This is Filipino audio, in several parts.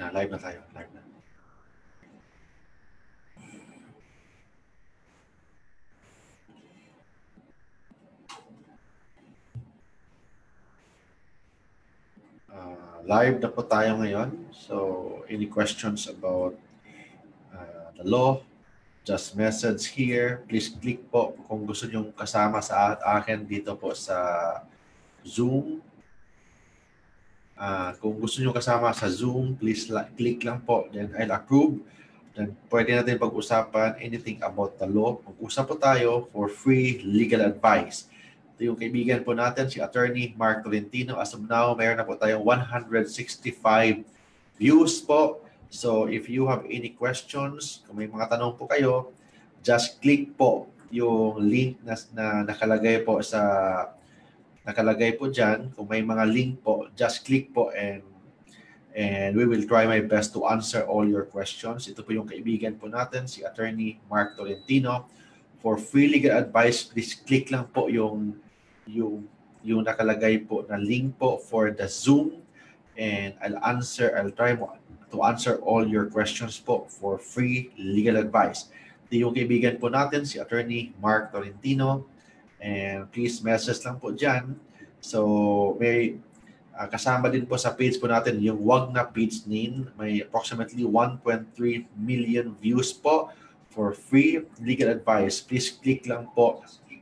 Live na tayo. Live na. Live na po tayo ngayon. So, any questions about the law, just message here. Please click po kung gusto nyo kasama sa akin dito po sa Zoom. Kung gusto nyo kasama sa Zoom, please click lang po. Then I'll approve. Then pwede natin pag-usapan anything about the law. Mag-usap po tayo for free legal advice. Ito yung kaibigan po natin, si Atty. Mark Tolentino. As of now, mayroon na po tayong 165 views po. So if you have any questions, kung may mga tanong po kayo, just click po yung link na nakalagay po dyan. Kung may mga link po, just click po and we will try my best to answer all your questions. Ito po yung kaibigan po natin, si Atty. Mark Tolentino. For free legal advice, please click lang po yung nakalagay po na link po for the Zoom, and I'll try to answer all your questions po for free legal advice. Ito yung kaibigan po natin, si Atty. Mark Tolentino, and please message lang po dyan. So may kasama din po sa page po natin yung wag na page name. May approximately 1.3 million views po for free legal advice. Please click lang po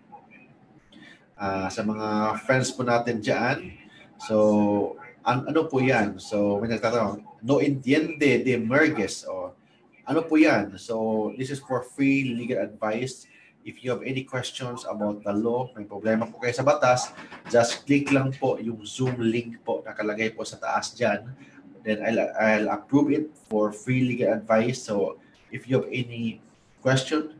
sa mga friends po natin dyan. So, ano po yan? So, may nagtatanong, no entiende de merges. O, ano po yan? So, this is for free legal advice. If you have any questions about the law, may problema po kayo sa batas, just click lang po yung Zoom link po nakalagay po sa taas dyan. Then, I'll approve it for free legal advice. So, if you have any question,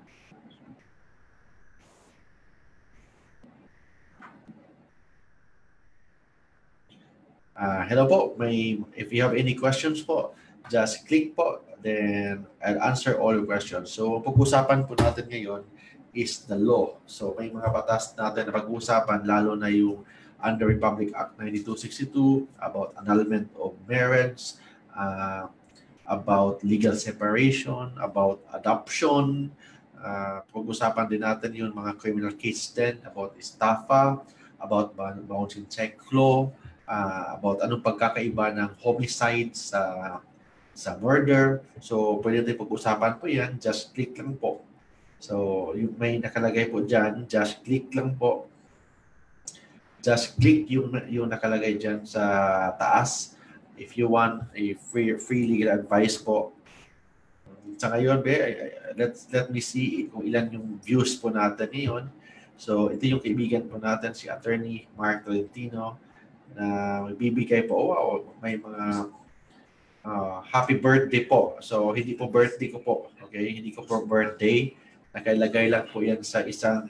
hello po. If you have any questions po, just click po. Then, I'll answer all your questions. So, pag-usapan po natin ngayon is the law. So, may mga batas natin na pag-usapan, lalo na yung under Republic Act 9262 about annulment of marriage, about legal separation, about adoption. Pag-usapan din natin yung mga criminal cases din, about estafa, about bouncing check law, about anong pagkakaiba ng homicide sa murder. So, pwede natin pag-usapan po yan. Just click lang po. So, yung may nakalagay po dyan, just click lang po. Just click yung nakalagay dyan sa taas if you want a free legal advice po. Sa ngayon, let me see kung ilan yung views po natin ngayon. So, ito yung kaibigan po natin, si Atty. Mark Tolentino, na magbibigay po, may mga happy birthday po. So, hindi po birthday ko po. Okay? Hindi ko po birthday. Nakalagay lang po yan sa isang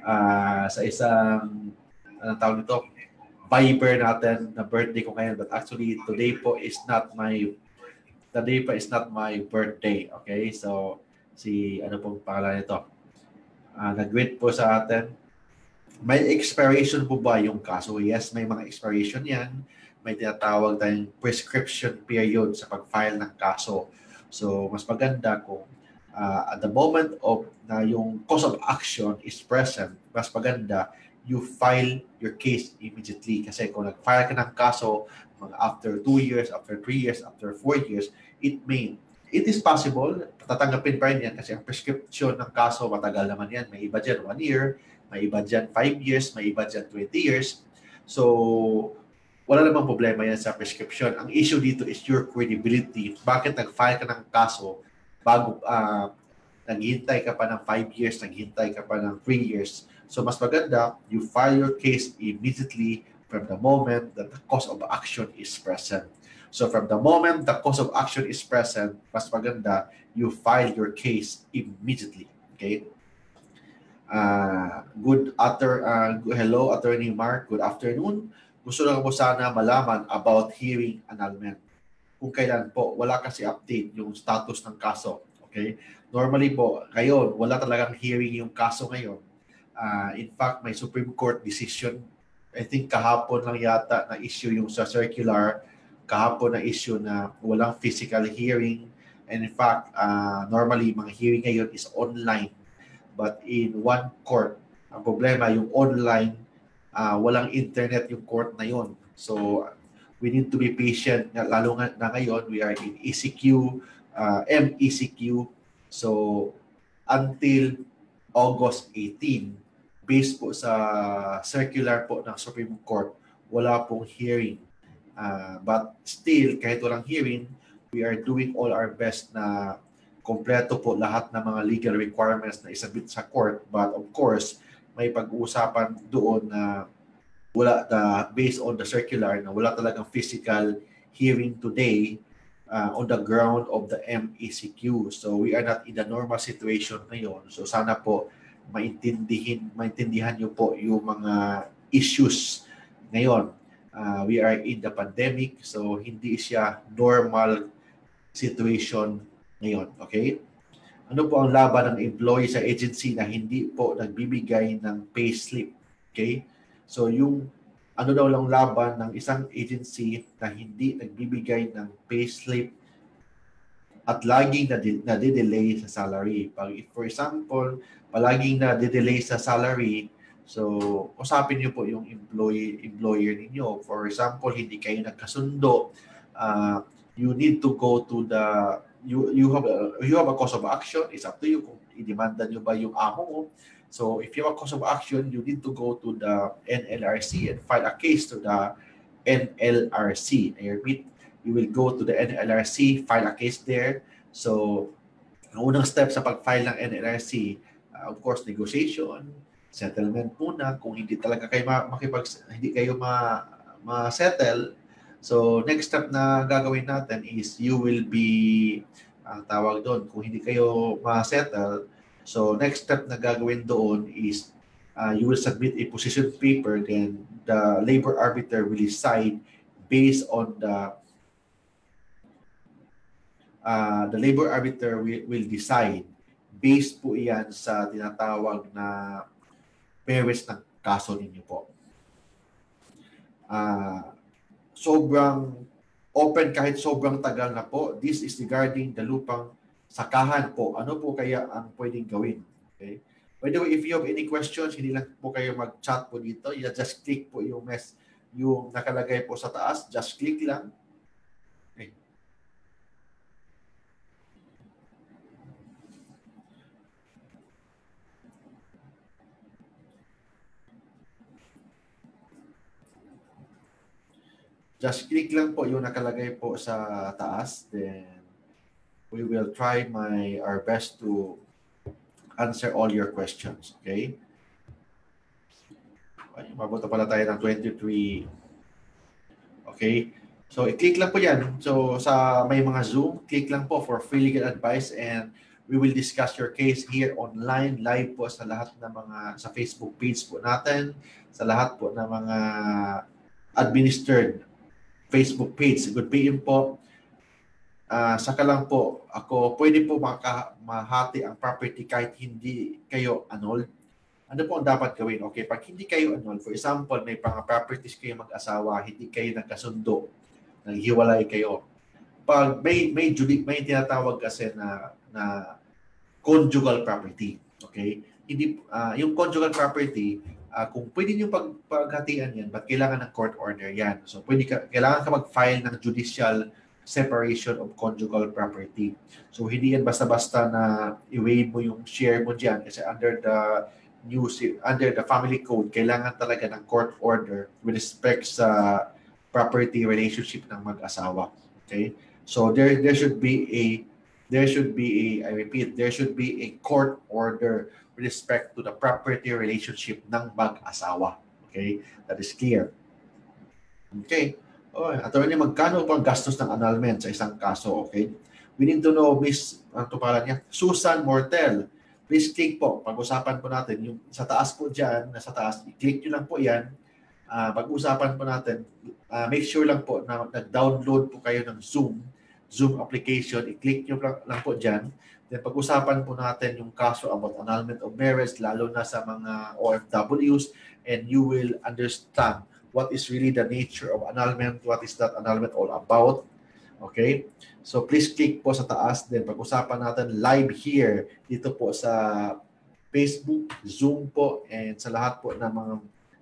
anong tawag nito? Viber natin na birthday ko ngayon. But actually, today po is not my birthday. Okay? So, ano pong pangalan nito? Nag-greet po sa atin. May expiration po ba yung kaso? Yes, may mga expiration yan. May tinatawag tayong prescription period sa pag-file ng kaso. So, mas maganda kung at the moment of na yung cause of action is present, mas maganda you file your case immediately. Kasi kung nag-file ka ng kaso after 2 years, after 3 years, after 4 years, it is possible, tatanggapin pa rin yan kasi ang prescription ng kaso matagal naman yan. May iba dyan 1 year, may iba dyan 5 years, may iba dyan 20 years. So, wala namang problema yan sa prescription. Ang issue dito is your credibility. Bakit nag-file ka ng kaso bago naghihintay ka pa ng 5 years, naghihintay ka pa ng 3 years. So, mas maganda, you file your case immediately from the moment that the cause of action is present. So, from the moment the cause of action is present, mas maganda, you file your case immediately. Okay? Hello, Atty. Mark. Good afternoon. Gusto lang po sana malaman about hearing annulment. Kung kailan po, wala kasi update yung status ng kaso. Okay? Normally po, ngayon, wala talagang hearing yung kaso ngayon. In fact, may Supreme Court decision. I think kahapon lang yata na issue yung sa circular kahapon na issue na walang physical hearing. And in fact, normally mga hearing ngayon is online. But in one court, ang problema yung online, walang internet yung court na yon. So we need to be patient, lalo na ngayon we are in ECQ, MECQ. So until August 18, based po sa circular po ng Supreme Court, wala pong hearing. But still, kahit walang hearing, we are doing all our best na kompleto po lahat ng mga legal requirements na isabit sa court. But of course, may pag-uusapan doon na based on the circular na wala talagang physical hearing today on the ground of the MECQ. So we are not in the normal situation ngayon. So sana po maintindihan niyo po yung mga issues ngayon. We are in the pandemic, so hindi siya normal situation ngayon. Okay? Ano po ang laban ng employee sa agency na hindi po nagbibigay ng payslip? Okay? So yung ano daw lang laban ng isang agency na hindi nagbibigay ng payslip at laging nade-delay sa salary. For example, palaging nade-delay sa salary, so usapin niyo po yung employer ninyo. For example, hindi kayo nagkasundo, you need to go to the you have a cause of action. It's up to you kung i-demanda niyo ba yung amo mo. So if you have a cause of action, you need to go to the NLRC and file a case to the NLRC. I repeat, you will go to the NLRC, file a case there. So ang unang step sa pag-file ng NLRC, of course, negotiation, settlement muna. Kung hindi talaga kayo hindi kayo ma-settle, so next step na gagawin natin is you will be, tawag doon, kung hindi kayo ma-settle, so next step na gagawin doon is you will submit a position paper, then the labor arbiter will decide based on the labor arbiter will decide based po iyan sa tinatawag na merits ng kaso ninyo po. Sobrang open kahit sobrang tagal na po. This is regarding the lupang sakahan po. Ano po kaya ang pwedeng gawin? Okay? By the way, if you have any questions, hindi lang po kayo mag-chat po dito. You just click po yung nakalagay po sa taas. Just click lang. Okay. Just click lang po yung nakalagay po sa taas. Then we will try our best to answer all your questions. Okay? Mabuto pala tayo ng 23. Okay? So, i-click lang po yan. So, sa may mga Zoom, click lang po for free legal advice and we will discuss your case here online, live po sa lahat ng sa Facebook page po natin, sa lahat po ng mga administered Facebook page. Good PM po. Saka lang po, pwede po mahati ang property kahit hindi kayo annulled. Ano po ang dapat gawin? Okay, pag hindi kayo annulled, for example, may properties kayo mag-asawa, hindi kayo nagkasundo, naghiwalay kayo. Pag may tinatawag kasi na conjugal property. Okay? Hindi, yung conjugal property, kung pwede nyo paghatian yan, but kailangan ng court order yan. So, kailangan ka mag-file ng judicial separation of conjugal property. So, hindi yan basta-basta na i-waive mo yung share mo dyan kasi under the family code, kailangan talaga ng court order with respect sa property relationship ng mag-asawa. Okay? So, there should be a court order with respect to the property relationship ng mag-asawa. Okay? That is clear. Okay? Attorney, magkano po ang gastos ng annulment sa isang kaso? Okay? We need to know, Miss, ano pala niya? Susan Mortel. Please click po. Pag-usapan po natin. Yung sa taas po dyan, nasa taas, i-click nyo lang po yan. Pag-usapan po natin, make sure lang po na nag-download po kayo ng Zoom application. I-click nyo lang po dyan. Then pag-usapan po natin yung kaso about annulment of marriage, lalo na sa mga OFWs, and you will understand what is really the nature of annulment, what is that annulment all about. Okay? So please click po sa taas. Then pag-usapan natin live here dito po sa Facebook, Zoom po, and sa lahat po ng mga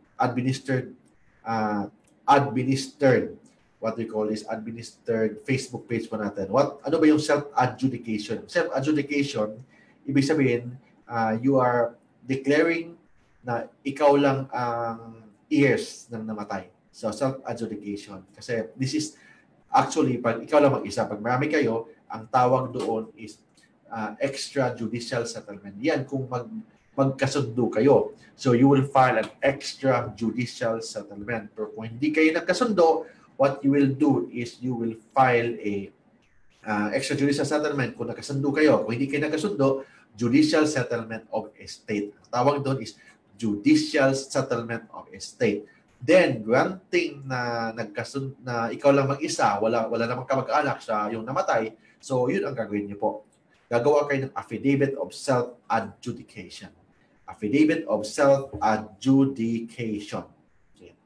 administered what we call is administered Facebook page po natin. Ano ba yung self-adjudication? Self-adjudication, ibig sabihin, you are declaring na ikaw lang ang heirs ng namatay. So, self-adjudication. Kasi this is actually, pag ikaw lang mag-isa, pag marami kayo, ang tawag doon is extrajudicial settlement. Yan kung magkasundo kayo. So, you will file an extrajudicial settlement. Pero kung hindi kayo nagkasundo, what you will do is you will file a extrajudicial settlement kung nagkasundo kayo. Kung hindi kayo nagkasundo, judicial settlement of estate. Ang tawag doon is judicial settlement of estate. Then, granting na na ikaw lang mag-isa, wala namang kamag-anak sa yung namatay, so yun ang gagawin niyo po. Gagawa kayo ng affidavit of self-adjudication. Affidavit of self-adjudication. Okay.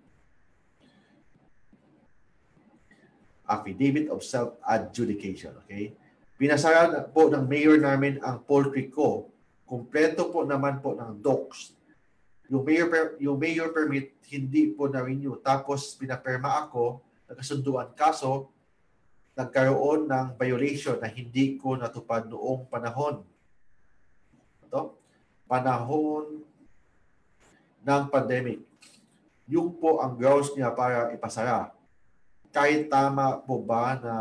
Affidavit of self-adjudication. Okay? Pinasara po ng mayor namin ang poultry ko. Kumpleto po naman po ng docs. Yung mayor permit, hindi po na-renew. Tapos, pinaperma ako, nagkasunduan. Kaso, nagkaroon ng violation na hindi ko natupad noong panahon. Ito? Panahon ng pandemic. Yung po ang grounds niya para ipasara. Kahit tama po ba na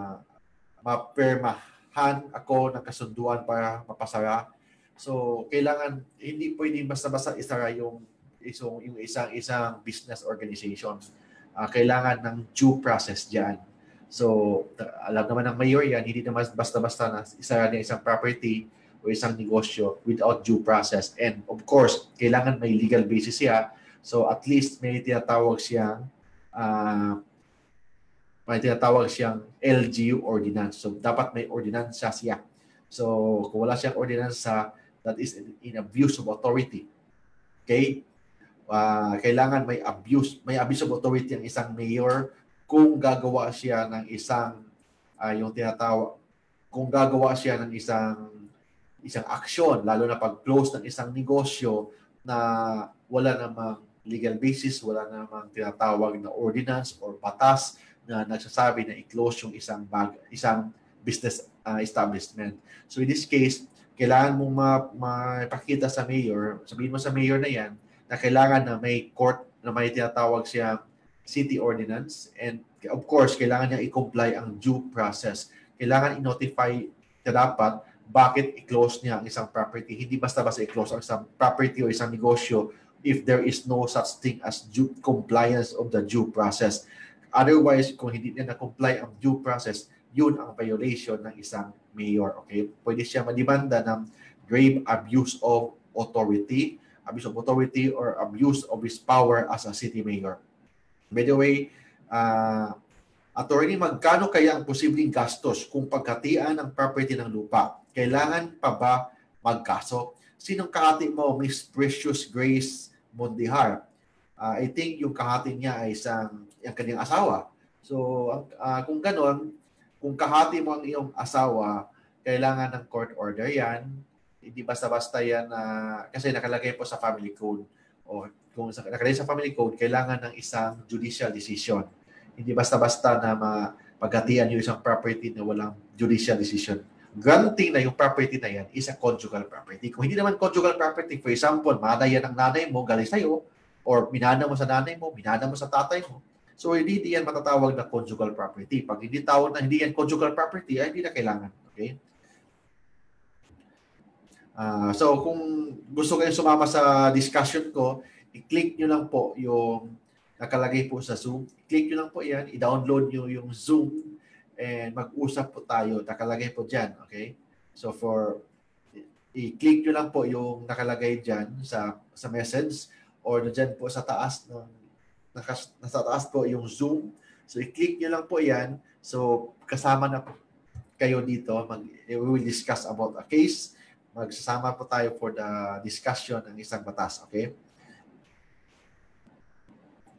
mapermahan ako ng kasunduan para mapasara? So, kailangan, hindi pwedeng basta-basta isara yung isang business organization. Kailangan ng due process dyan. So, alam naman ng mayor yan, hindi naman basta-basta na isara niya isang property o isang negosyo without due process. And of course, kailangan may legal basis siya. So, at least may tinatawag siyang LGU ordinance. So, dapat may ordinance siya. So, kung wala siyang ordinance that is in abuse of authority. Okay? Kailangan may abuse of authority ang isang mayor kung gagawa siya ng isang kung gagawa siya ng isang aksyon, lalo na pag-close ng isang negosyo na wala namang legal basis, wala namang tinatawag na ordinance or batas na nagsasabi na i-close yung isang business establishment. So in this case, kailangan mong mapakita sa mayor, sabihin mo sa mayor na yan, na kailangan na may court na may tinatawag siya city ordinance, and of course, kailangan niya i-comply ang due process. Kailangan i-notify na dapat bakit i-close niya ang isang property. Hindi basta-basta i-close ang isang property o isang negosyo if there is no such thing as due compliance of the due process. Otherwise, kung hindi niya na-comply ang due process, yun ang violation ng isang mayor. Okay? Pwede siya madimanda ng grave abuse of authority or abuse of his power as a city mayor. By the way, attorney, magkano kaya ang posibleng gastos kung pagkatian ng property ng lupa? Kailangan pa ba magkaso? Sinong kahati mo, Miss Precious Grace Mondihar? I think yung kahati niya ay yung kanyang asawa. So, kung ganon, kung kahati mo ang iyong asawa, kailangan ng court order yan. Hindi basta-basta yan kasi nakalagay po sa family code. O kung nakalagay sa family code, kailangan ng isang judicial decision. Hindi basta-basta na paghatian yung isang property na walang judicial decision. Granting na yung property na yan is a conjugal property. Kung hindi naman conjugal property, for example, manayan ng nanay mo, galing sa'yo, or minana mo sa nanay mo, minana mo sa tatay mo, so, hindi yan matatawag na conjugal property. Pag hindi tawag na hindi yan conjugal property, ay hindi na kailangan. Okay? So, kung gusto kayo sumama sa discussion ko, i-click nyo lang po yung nakalagay po sa Zoom. I-click nyo lang po yan, i-download nyo yung Zoom, and mag-usap po tayo. Nakalagay po dyan. Okay? So, i-click nyo lang po yung nakalagay dyan sa message, or dyan po sa taas nasa taas po yung Zoom. So, i-click nyo lang po yan. So, kasama na po kayo dito. We will discuss about a case. Magsasama po tayo for the discussion ng isang batas. Okay?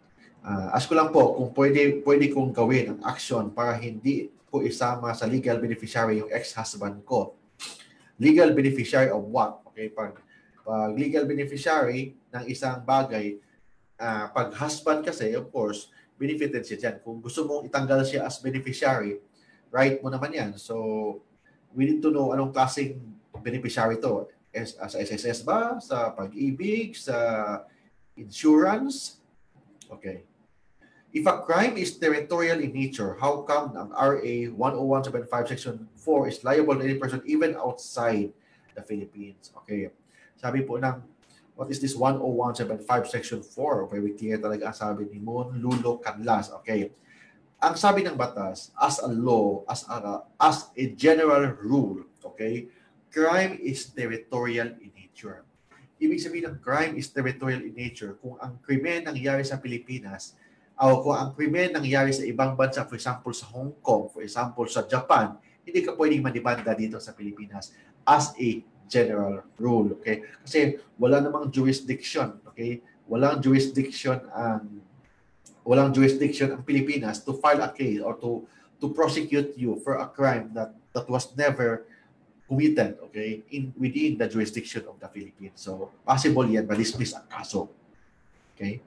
Ask ko lang po kung pwede kong gawin ang action para hindi po isama sa legal beneficiary yung ex-husband ko. Legal beneficiary of what? Okay, pag legal beneficiary ng isang bagay, pag husband kasi, of course, benefited siya dyan. Kung gusto mong itanggal siya as beneficiary, right mo naman yan. So, we need to know anong klaseng beneficiary to. Sa SSS ba? Sa pag-ibig? Sa insurance? Okay. If a crime is territorial in nature, how come ang RA 10175 Section 4 is liable to any person even outside the Philippines? Okay. Sabi po ng, what is this 10175 Section 4? Okay, we clear talaga ang sabi ni Mon Lulo Canlas. Okay. Ang sabi ng batas, as a law, as a general rule, okay, crime is territorial in nature. Ibig sabihin ng crime is territorial in nature. Kung ang krimen nangyari sa Pilipinas, o kung ang krimen nangyari sa ibang bansa, for example sa Hong Kong, for example sa Japan, hindi ka pwedeng madimanda dito sa Pilipinas as a general rule. Okay? Kasi wala namang jurisdiction. Okay? Walang jurisdiction ang Pilipinas to file a case or to prosecute you for a crime that was never committed, okay, within the jurisdiction of the Philippines. So, possible yan, ma-dismiss ang kaso. Okay?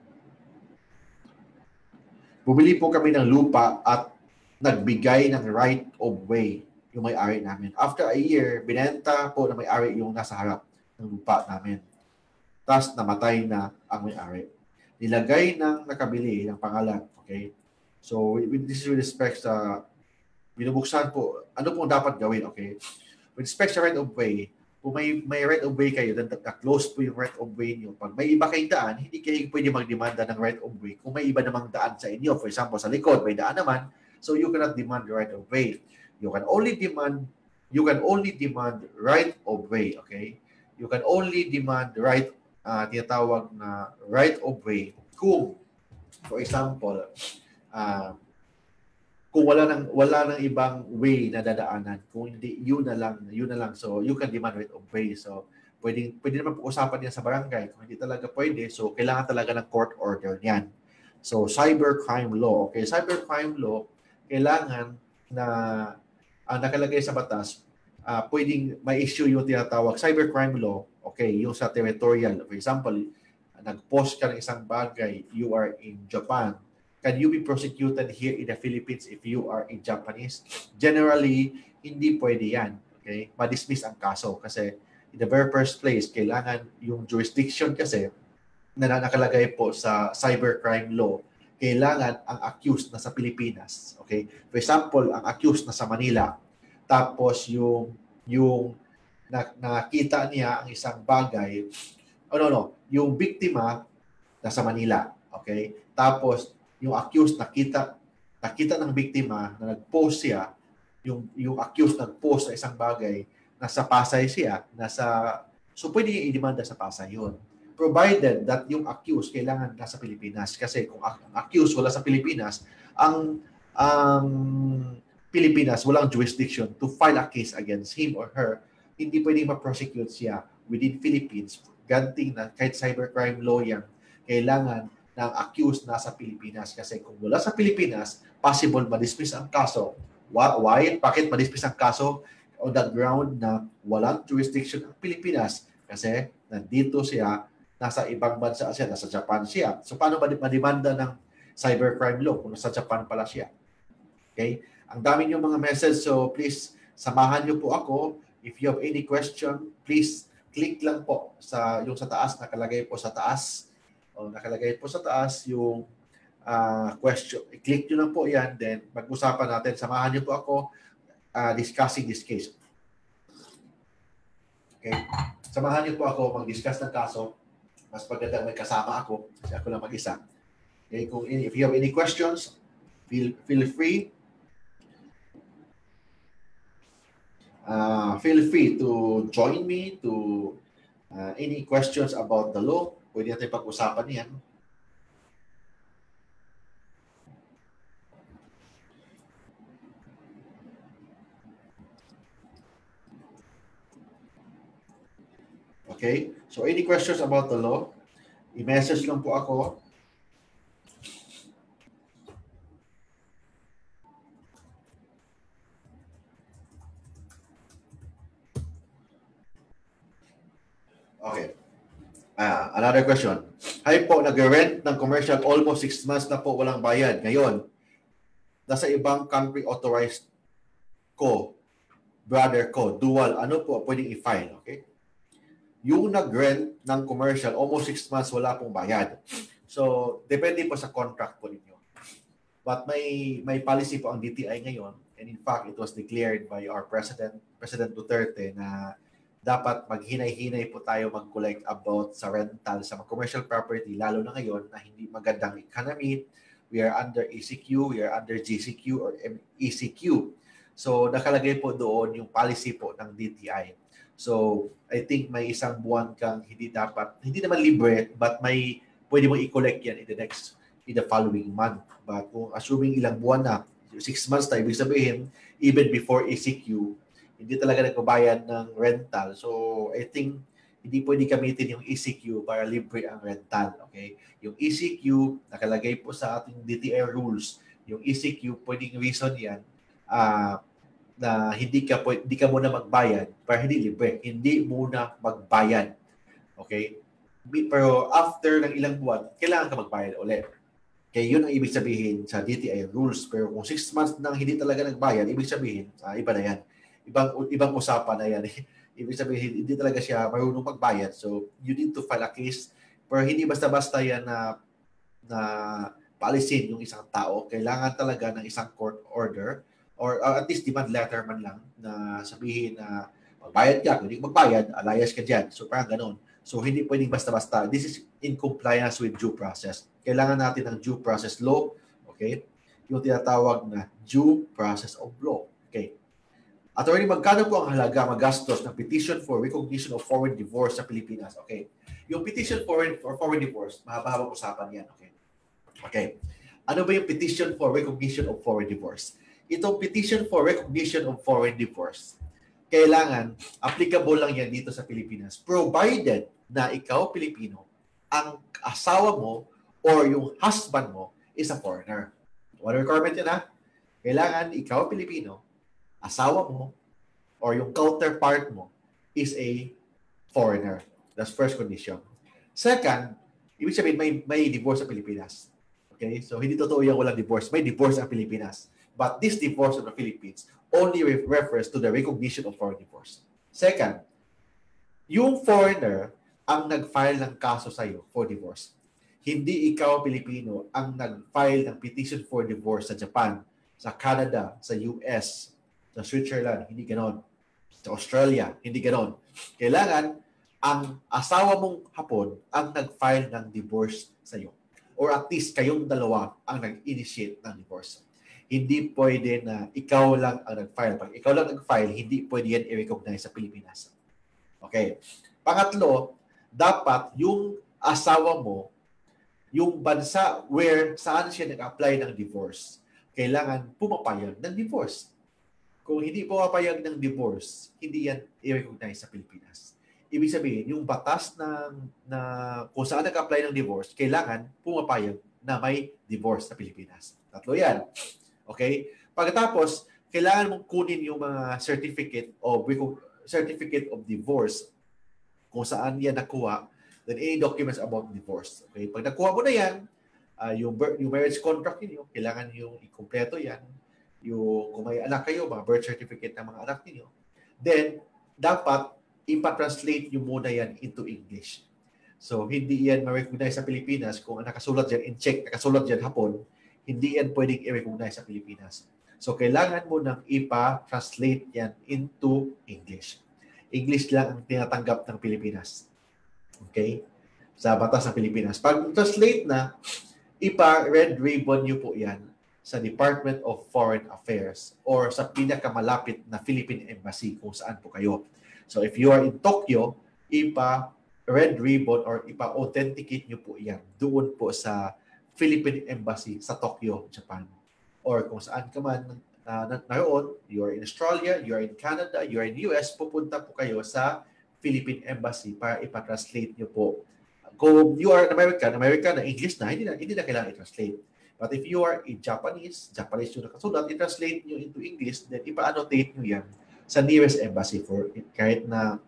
Bumili po kami ng lupa at nagbigay ng right of way yung may-ari namin. After a year, binenta po na may-ari yung nasa harap ng lupa namin. Tapos namatay na ang may-ari. Nilagay ng nakabili ng pangalan. Okay? So, with this respect sa binubuksan po, ano pong dapat gawin? Okay? With respect sa right of way, kung may right of way kayo, then close po yung right of way niyo. Pag may iba kayong daan, hindi kayo pwede magdemanda ng right of way. Kung may iba namang daan sa inyo, for example, sa likod, may daan naman, so you cannot demand the right of way. You can only demand right of way, okay? You can only demand right, tinatawag na right of way kung, for example, kung wala nang ibang way na dadaanan, kung hindi yun na lang, so you can demand right of way. So pwede naman pag-usapan yan sa barangay. Kung hindi talaga pwede, so kailangan talaga ng court order niyan. So cybercrime law, okay, cybercrime law, kailangan na ang nakalagay sa batas, pwedeng may issue yung tinatawag cybercrime law, okay, yung sa territorial. For example, nag-post ka ng isang bagay, you are in Japan, can you be prosecuted here in the Philippines if you are in Japanese? Generally, hindi pwede yan. Okay? Ma-dismiss ang kaso kasi in the very first place, kailangan yung jurisdiction kasi na nakalagay po sa cybercrime law, kailangan ang accused na sa Pilipinas. Okay? For example, ang accused na sa Manila, tapos yung nakita niya ang isang bagay, yung biktima nasa Manila. Okay? Tapos, yung accused nakita ng biktima na nag-post siya, yung accused nag-post sa isang bagay, nasa Pasay siya, so pwede niya i-demanda sa Pasay yun. Provided that yung accused kailangan nasa Pilipinas. Kasi kung ang accused wala sa Pilipinas, ang Pilipinas walang jurisdiction to file a case against him or her, hindi pwede ma-prosecute siya within Philippines. Ganting na kahit cybercrime law yan, kailangan ng accused nasa Pilipinas. Kasi kung wala sa Pilipinas, possible ma-dismiss ang kaso. Why? Bakit ma-dismiss ang kaso? On the ground na walang jurisdiction ang Pilipinas. Kasi nandito siya, nasa ibang bansa siya, nasa Japan siya. So paano ma-demanda ng cybercrime law kung nasa Japan pala siya? Okay? Ang dami niyo mga message, so please, samahan niyo po ako. If you have any question, please click lang po yung sa taas, nakalagay po sa taas. Nakalagay po sa taas yung question. I-click nyo lang po yan. Then, mag-usapan natin. Samahan nyo po ako discussing this case. Okay? Samahan nyo po ako mag-discuss ng kaso. Mas magandang may kasama ako. Kasi ako lang mag-isa. Okay? If you have any questions, feel free. Feel free to join me to any questions about the law. Pwede natin pag-usapan yan. Okay? So, any questions about the law? I-message lang po ako. Okay. Another question. Hi po, nag-rent ng commercial almost 6 months na po walang bayad. Ngayon, nasa ibang country authorized ko, brother ko, dual, ano po pwedeng i-file? Okay? Yung nag-rent ng commercial, almost 6 months wala pong bayad. So, depende po sa contract po ninyo. But may policy po ang DTI ngayon, and in fact, it was declared by our President Duterte, na dapat maghinay-hinay po tayo mag-collect about sa rental sa commercial property, lalo na ngayon na hindi magandang economy. We are under ECQ, we are under GCQ or ECQ. So, nakalagay po doon yung policy po ng DTI. So, I think may isang buwan kang hindi naman libre, but may pwede mo i-collect yan in the following month. But kung assuming ilang buwan na, 6 months na, ibig sabihin, even before ECQ, hindi talaga nagbabayad ng rental. So, I think hindi pwede gamitin yung ECQ para libre ang rental. Okay? Yung ECQ, nakalagay po sa ating DTI rules. Yung ECQ, pwedeng reason yan na hindi ka muna magbayad para hindi libre. Hindi muna magbayad. Okay? Pero after ng ilang buwan, kailangan ka magbayad ulit. Kaya yun ang ibig sabihin sa DTI rules. Pero kung 6 months nang hindi talaga nagbayad, ibig sabihin, iba na yan. Ibang usapan na yan. Ibig sabihin, hindi talaga siya marunong magbayad. So, you need to file a case. Pero hindi basta-basta yan na paalisin yung isang tao. Kailangan talaga ng isang court order or at least demand letter man lang na sabihin na magbayad ka. Kung hindi magbayad, alayas ka dyan. So, parang ganun. So, hindi pwedeng basta-basta. This is in compliance with due process. Kailangan natin ng due process law. Okay? Yung tinatawag na due process of law. Okay? Attorney, magkano po ang halaga magastos ng petition for recognition of foreign divorce sa Pilipinas? Okay. Yung petition for foreign divorce, mahaba-habang usapan yan. Okay. Okay. Ano ba yung petition for recognition of foreign divorce? Itong petition for recognition of foreign divorce, kailangan, applicable lang yan dito sa Pilipinas, provided na ikaw, Pilipino, ang asawa mo or yung husband mo is a foreigner. One requirement yan, ha? Kailangan ikaw, Pilipino, asawa mo or yung counterpart mo is a foreigner. That's first condition. Second, ibig sabihin may divorce sa Pilipinas. Okay? So, hindi totoo yung walang divorce. May divorce sa Pilipinas. But this divorce of the Philippines only refers to the recognition of foreign divorce. Second, yung foreigner ang nag-file ng kaso sa'yo for divorce. Hindi ikaw, Pilipino, ang nag-file ng petition for divorce sa Japan, sa Canada, sa US, sa Switzerland, hindi ganon. Sa Australia, hindi ganon. Kailangan, ang asawa mong Hapon ang nag-file ng divorce sa iyo. Or at least kayong dalawa ang nag-initiate ng divorce. Hindi pwede na ikaw lang ang nag-file. Pag ikaw lang nag-file, hindi pwede yan i-recognize sa Pilipinas. Okay. Pangatlo, dapat yung asawa mo, yung bansa saan siya nag-apply ng divorce, kailangan pumapayag ng divorce. Kung hindi pumapayag ng divorce, hindi yan i-recognize sa Pilipinas. Ibig sabihin, yung batas na kung saan nag-apply ng divorce, kailangan pumapayag na may divorce sa Pilipinas. Tatlo yan. Okay? Pagkatapos, kailangan mong kunin yung mga certificate of divorce kung saan yan nakuha, then any documents about divorce. Okay? Pag nakuha mo na yan, yung marriage contract niyo, kailangan yung ikumpleto yan. Kung may anak kayo, mga birth certificate ng mga anak niyo, then dapat ipa-translate nyo muna yan into English. So, hindi yan ma-recognize sa Pilipinas. Kung nakasulat dyan in Czech, nakasulat dyan Hapon, hindi yan pwedeng i-recognize sa Pilipinas. So, kailangan mo nang ipa-translate yan into English. English lang ang tinatanggap ng Pilipinas. Okay? Sa batas ng Pilipinas. Pag translate na, ipa-red ribbon nyo po yan sa Department of Foreign Affairs or sa pinakamalapit na Philippine Embassy kung saan po kayo. So if you are in Tokyo, ipa-red ribbon or ipa-authenticate nyo po yan doon po sa Philippine Embassy sa Tokyo, Japan. Or kung saan ka man naroon, you are in Australia, you are in Canada, you are in US, pupunta po kayo sa Philippine Embassy para ipa-translate nyo po. Kung you are American na English na, hindi na kailangan i-translate. But if you are in Japanese yung nakasulat, i-translate nyo into English, then ipa-annotate nyo yan sa nearest embassy for kahit na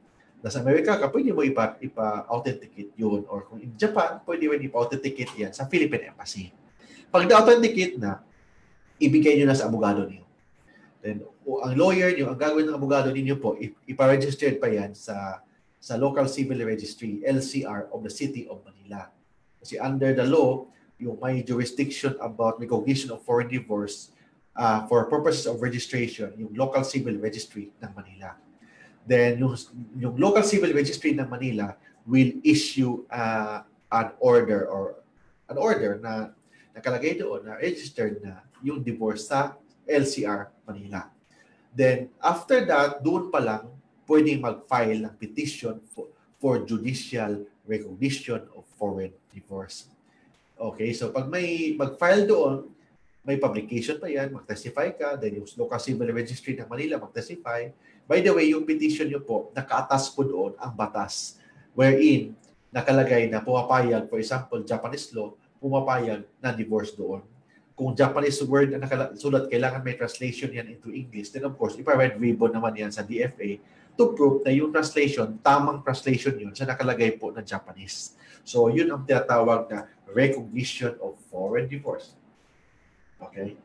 Nasa Amerika ka, pwede mo ipa-authenticate yun. Or kung in Japan, pwede mo ipa-authenticate yan sa Philippine Embassy. Pag na-authenticate na, ibigay nyo na sa abogado niyo. Then, ang lawyer niyo, ang gagawin ng abogado niyo po, ipa-register pa yan sa Local Civil Registry, LCR of the City of Manila. Kasi under the law, yung may jurisdiction about recognition of foreign divorce for purposes of registration, yung Local Civil Registry ng Manila. Then, yung Local Civil Registry ng Manila will issue an order na nakalagay doon na registered na yung divorce sa LCR Manila. Then, after that, doon pa lang pwedeng mag-file ng petition for judicial recognition of foreign divorce. Okay, so pag may mag-file doon, may publication pa yan, mag-testify ka, then yung Local Civil Registry ng Manila mag-testify. By the way, yung petition nyo po, naka-attach po doon ang batas wherein nakalagay na pumapayag, for example, Japanese law, pumapayag na divorce doon. Kung Japanese word na nakasulat, kailangan may translation yan into English. Then of course, ipa-red ribbon naman yan sa DFA to prove na yung translation, tamang translation yun sa nakalagay po na Japanese. So, yun ang tinatawag na recognition of foreign divorce. Okay?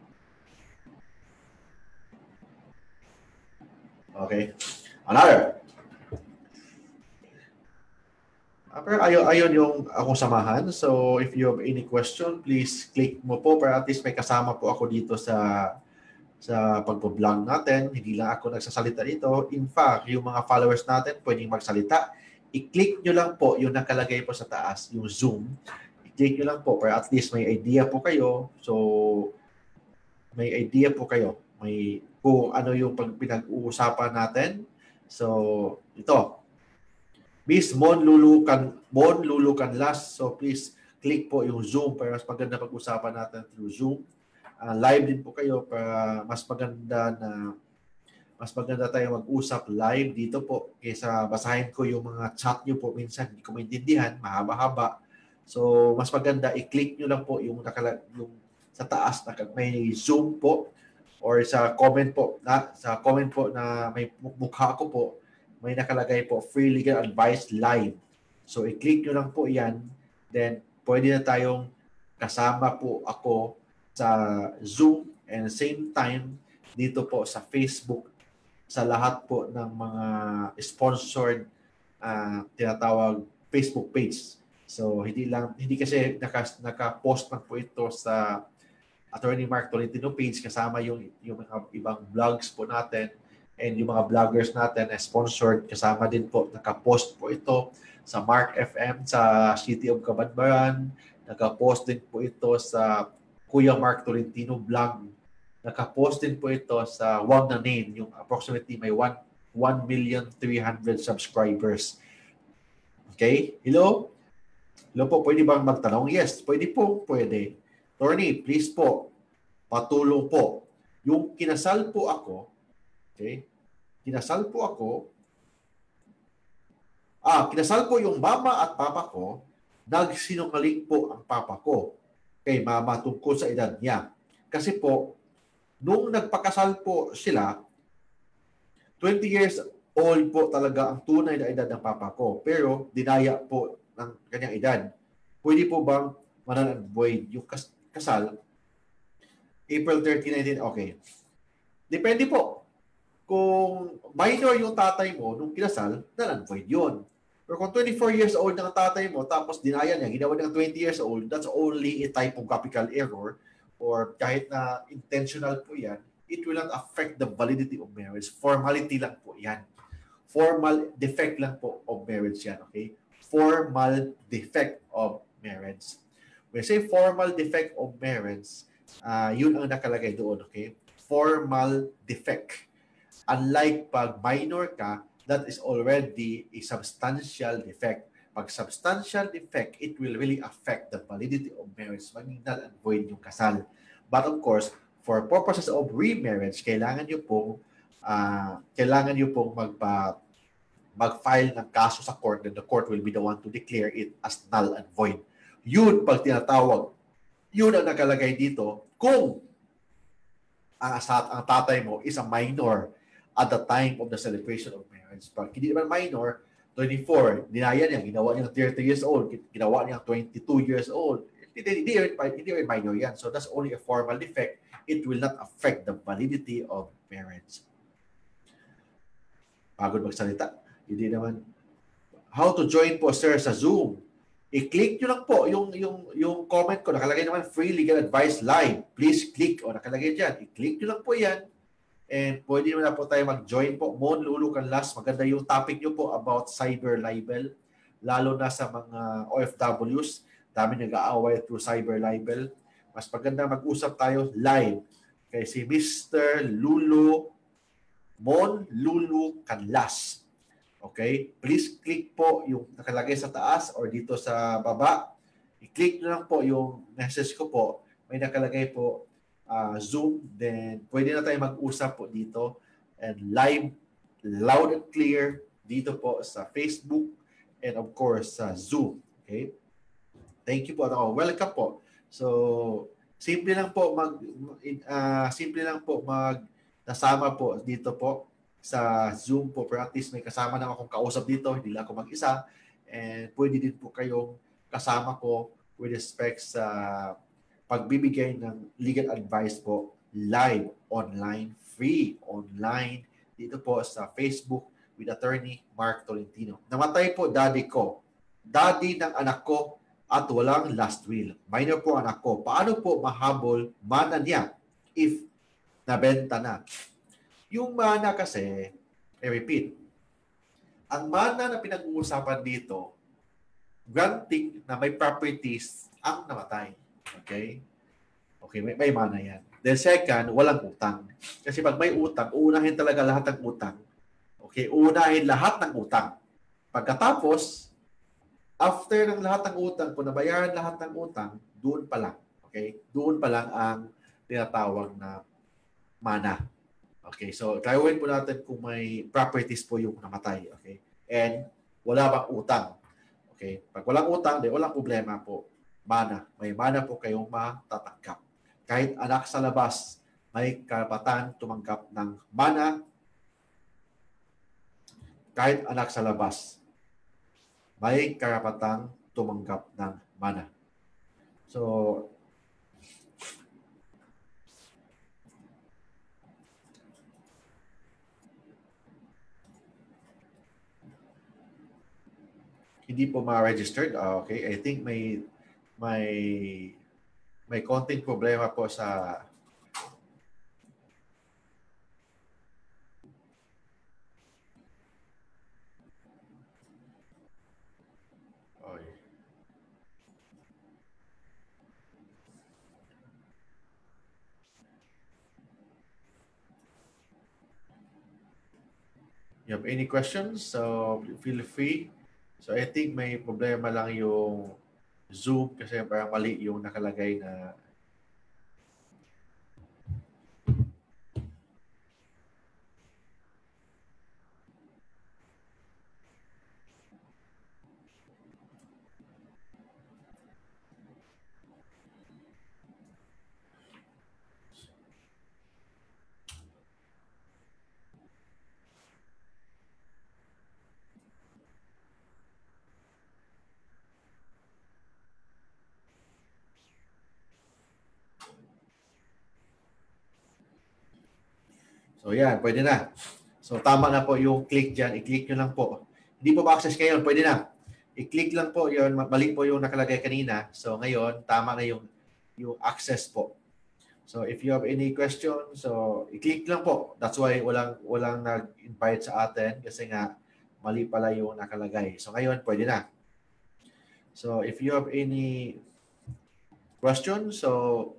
Okay. Another. Pero ayun yung akong samahan. So, if you have any question, please click mo po para at least may kasama po ako dito sa pagpo-vlog natin. Hindi lang ako nagsasalita dito. In fact, yung mga followers natin pwedeng magsalita. I-click nyo lang po yung nakalagay po sa taas, yung Zoom. I-click nyo lang po para at least may idea po kayo. So, may idea po kayo. May kung ano yung pinag-uusapan natin. So, ito. Miss Mon Lulukan last. So, please click po yung Zoom para mas maganda pag-usapan natin through Zoom. Live din po kayo para mas maganda tayo mag-usap live dito po kaysa basahin ko yung mga chat nyo po minsan hindi ko maintindihan, mahaba-haba. So mas maganda i-click nyo lang po yung sa taas na may Zoom po or sa comment po na may mukha ko po may nakalagay po free legal advice live. So i-click nyo lang po 'yan, then pwede na tayong kasama po ako sa Zoom and same time dito po sa Facebook sa lahat po ng mga sponsored tinatawag Facebook page. So hindi kasi naka-post lang po ito sa Attorney Mark Tolentino page kasama yung mga ibang vlogs po natin and yung mga vloggers natin na sponsored kasama din po, naka-post po ito sa Mark FM sa City of Cabanbaran, naka-post din po ito sa Kuya Mark Tolentino vlog. Naka-post din po ito sa Wag na Name, yung approximately may 1,300,000 subscribers. Okay? Hello? Hello po, pwede bang magtanong? Yes, pwede po, pwede. Attorney, please po, patulong po. Yung kinasal po ako, okay? Kinasal po yung mama at papa ko, nagsinungaling po ang papa ko kay mama tungkol sa edad niya. Kasi po, nung nagpakasal po sila, 20 years old po talaga ang tunay na edad ng papa ko. Pero, dinaya po ng kanyang edad. Pwede po bang null and void yung kasal? April 30, 19, okay. Depende po. Kung minor yung tatay mo nung kinasal, null and void yun. Pero kung 24 years old na ang tatay mo, tapos dinaya niya, ginawa niya 20 years old, that's only a typographical error or kahit na intentional po yan, it will not affect the validity of marriage. Formality lang po yan. Formal defect lang po of marriage yan, okay? Formal defect of marriage. When I say formal defect of marriage, yun ang nakalagay doon, okay? Formal defect. Unlike pag minor ka, that is already a substantial defect. Pag substantial defect, it will really affect the validity of marriage. Maging null and void yung kasal. But of course, for purposes of remarriage, kailangan nyo pong mag-file ng kaso sa court, and the court will be the one to declare it as null and void. Yun, pag tinatawag, yun ang nakalagay dito kung ang tatay mo is a minor at the time of the celebration of marriage. Pag hindi naman minor, 24, dinaya niya, ginawa niya 30 years old, ginawa niya 22 years old. Hindi rin minor yan. So that's only a formal defect. It will not affect the validity of marriage. Pagod magsalita. Hindi naman. How to join po, sir, sa Zoom? I-click nyo lang po yung comment ko. Nakalagay naman, free legal advice live. Please click. O nakalagay dyan. I-click nyo lang po yan. And pwede na po tayo mag-join po. Mon Lulu Canlas, maganda yung topic nyo po about cyber libel. Lalo na sa mga OFWs. Dami nag-aaway through cyber libel. Mas maganda mag-usap tayo live. Kaya si Mr. Mon Lulu Canlas. Okay? Please click po yung nakalagay sa taas or dito sa baba. I-click nyo lang po yung message ko po. May nakalagay po Zoom, then pwede na tayo mag-usap po dito and live, loud and clear dito po sa Facebook and of course sa Zoom. Okay? Thank you po. Welcome po. So, simple lang po nasama po dito po sa Zoom po practice. May kasama na akong kausap dito, hindi lang ako mag-isa. And pwede din po kayong kasama ko with respect sa pagbibigay ng legal advice po live, online, free, online, dito po sa Facebook with Attorney Mark Tolentino. Namatay po daddy ko. Daddy ng anak ko at walang last will. Minor po anak ko. Paano po mahabol mana niya if nabenta na? Yung mana kasi, I repeat, ang mana na pinag-uusapan dito, granting na may properties ang namatay. Okay? Okay, may mana yan. Then second, walang utang. Kasi pag may utang, uunahin talaga lahat ng utang. Okay, uunahin lahat ng utang. Pagkatapos, after ng lahat ng utang, kung nabayaran lahat ng utang, doon pa lang. Okay? Doon pa lang ang tinatawag na mana. Okay, so tayuin po natin kung may properties po yung namatay. Okay? And wala bang utang. Okay? Pag walang utang, di walang problema po. Mana. May mana po kayong matatanggap. Kahit anak sa labas, may karapatan tumanggap ng mana. Kahit anak sa labas, may karapatang tumanggap ng mana. So, hindi po ma-registered. Okay, I think may konting problema po sa you have any questions? So, feel free. So, I think may problema lang yung Zoom kasi parang mali yung nakalagay na so, yan, pwede na. So, tama na po yung click dyan. I-click nyo lang po. Hindi po ma-access ngayon. Pwede na. I-click lang po yun. Mali po yung nakalagay kanina. So, ngayon, tama na yung access po. So, if you have any questions, so, i-click lang po. That's why walang nag-invite sa atin kasi nga, mali pala yung nakalagay. So, ngayon, pwede na. So, if you have any questions, so,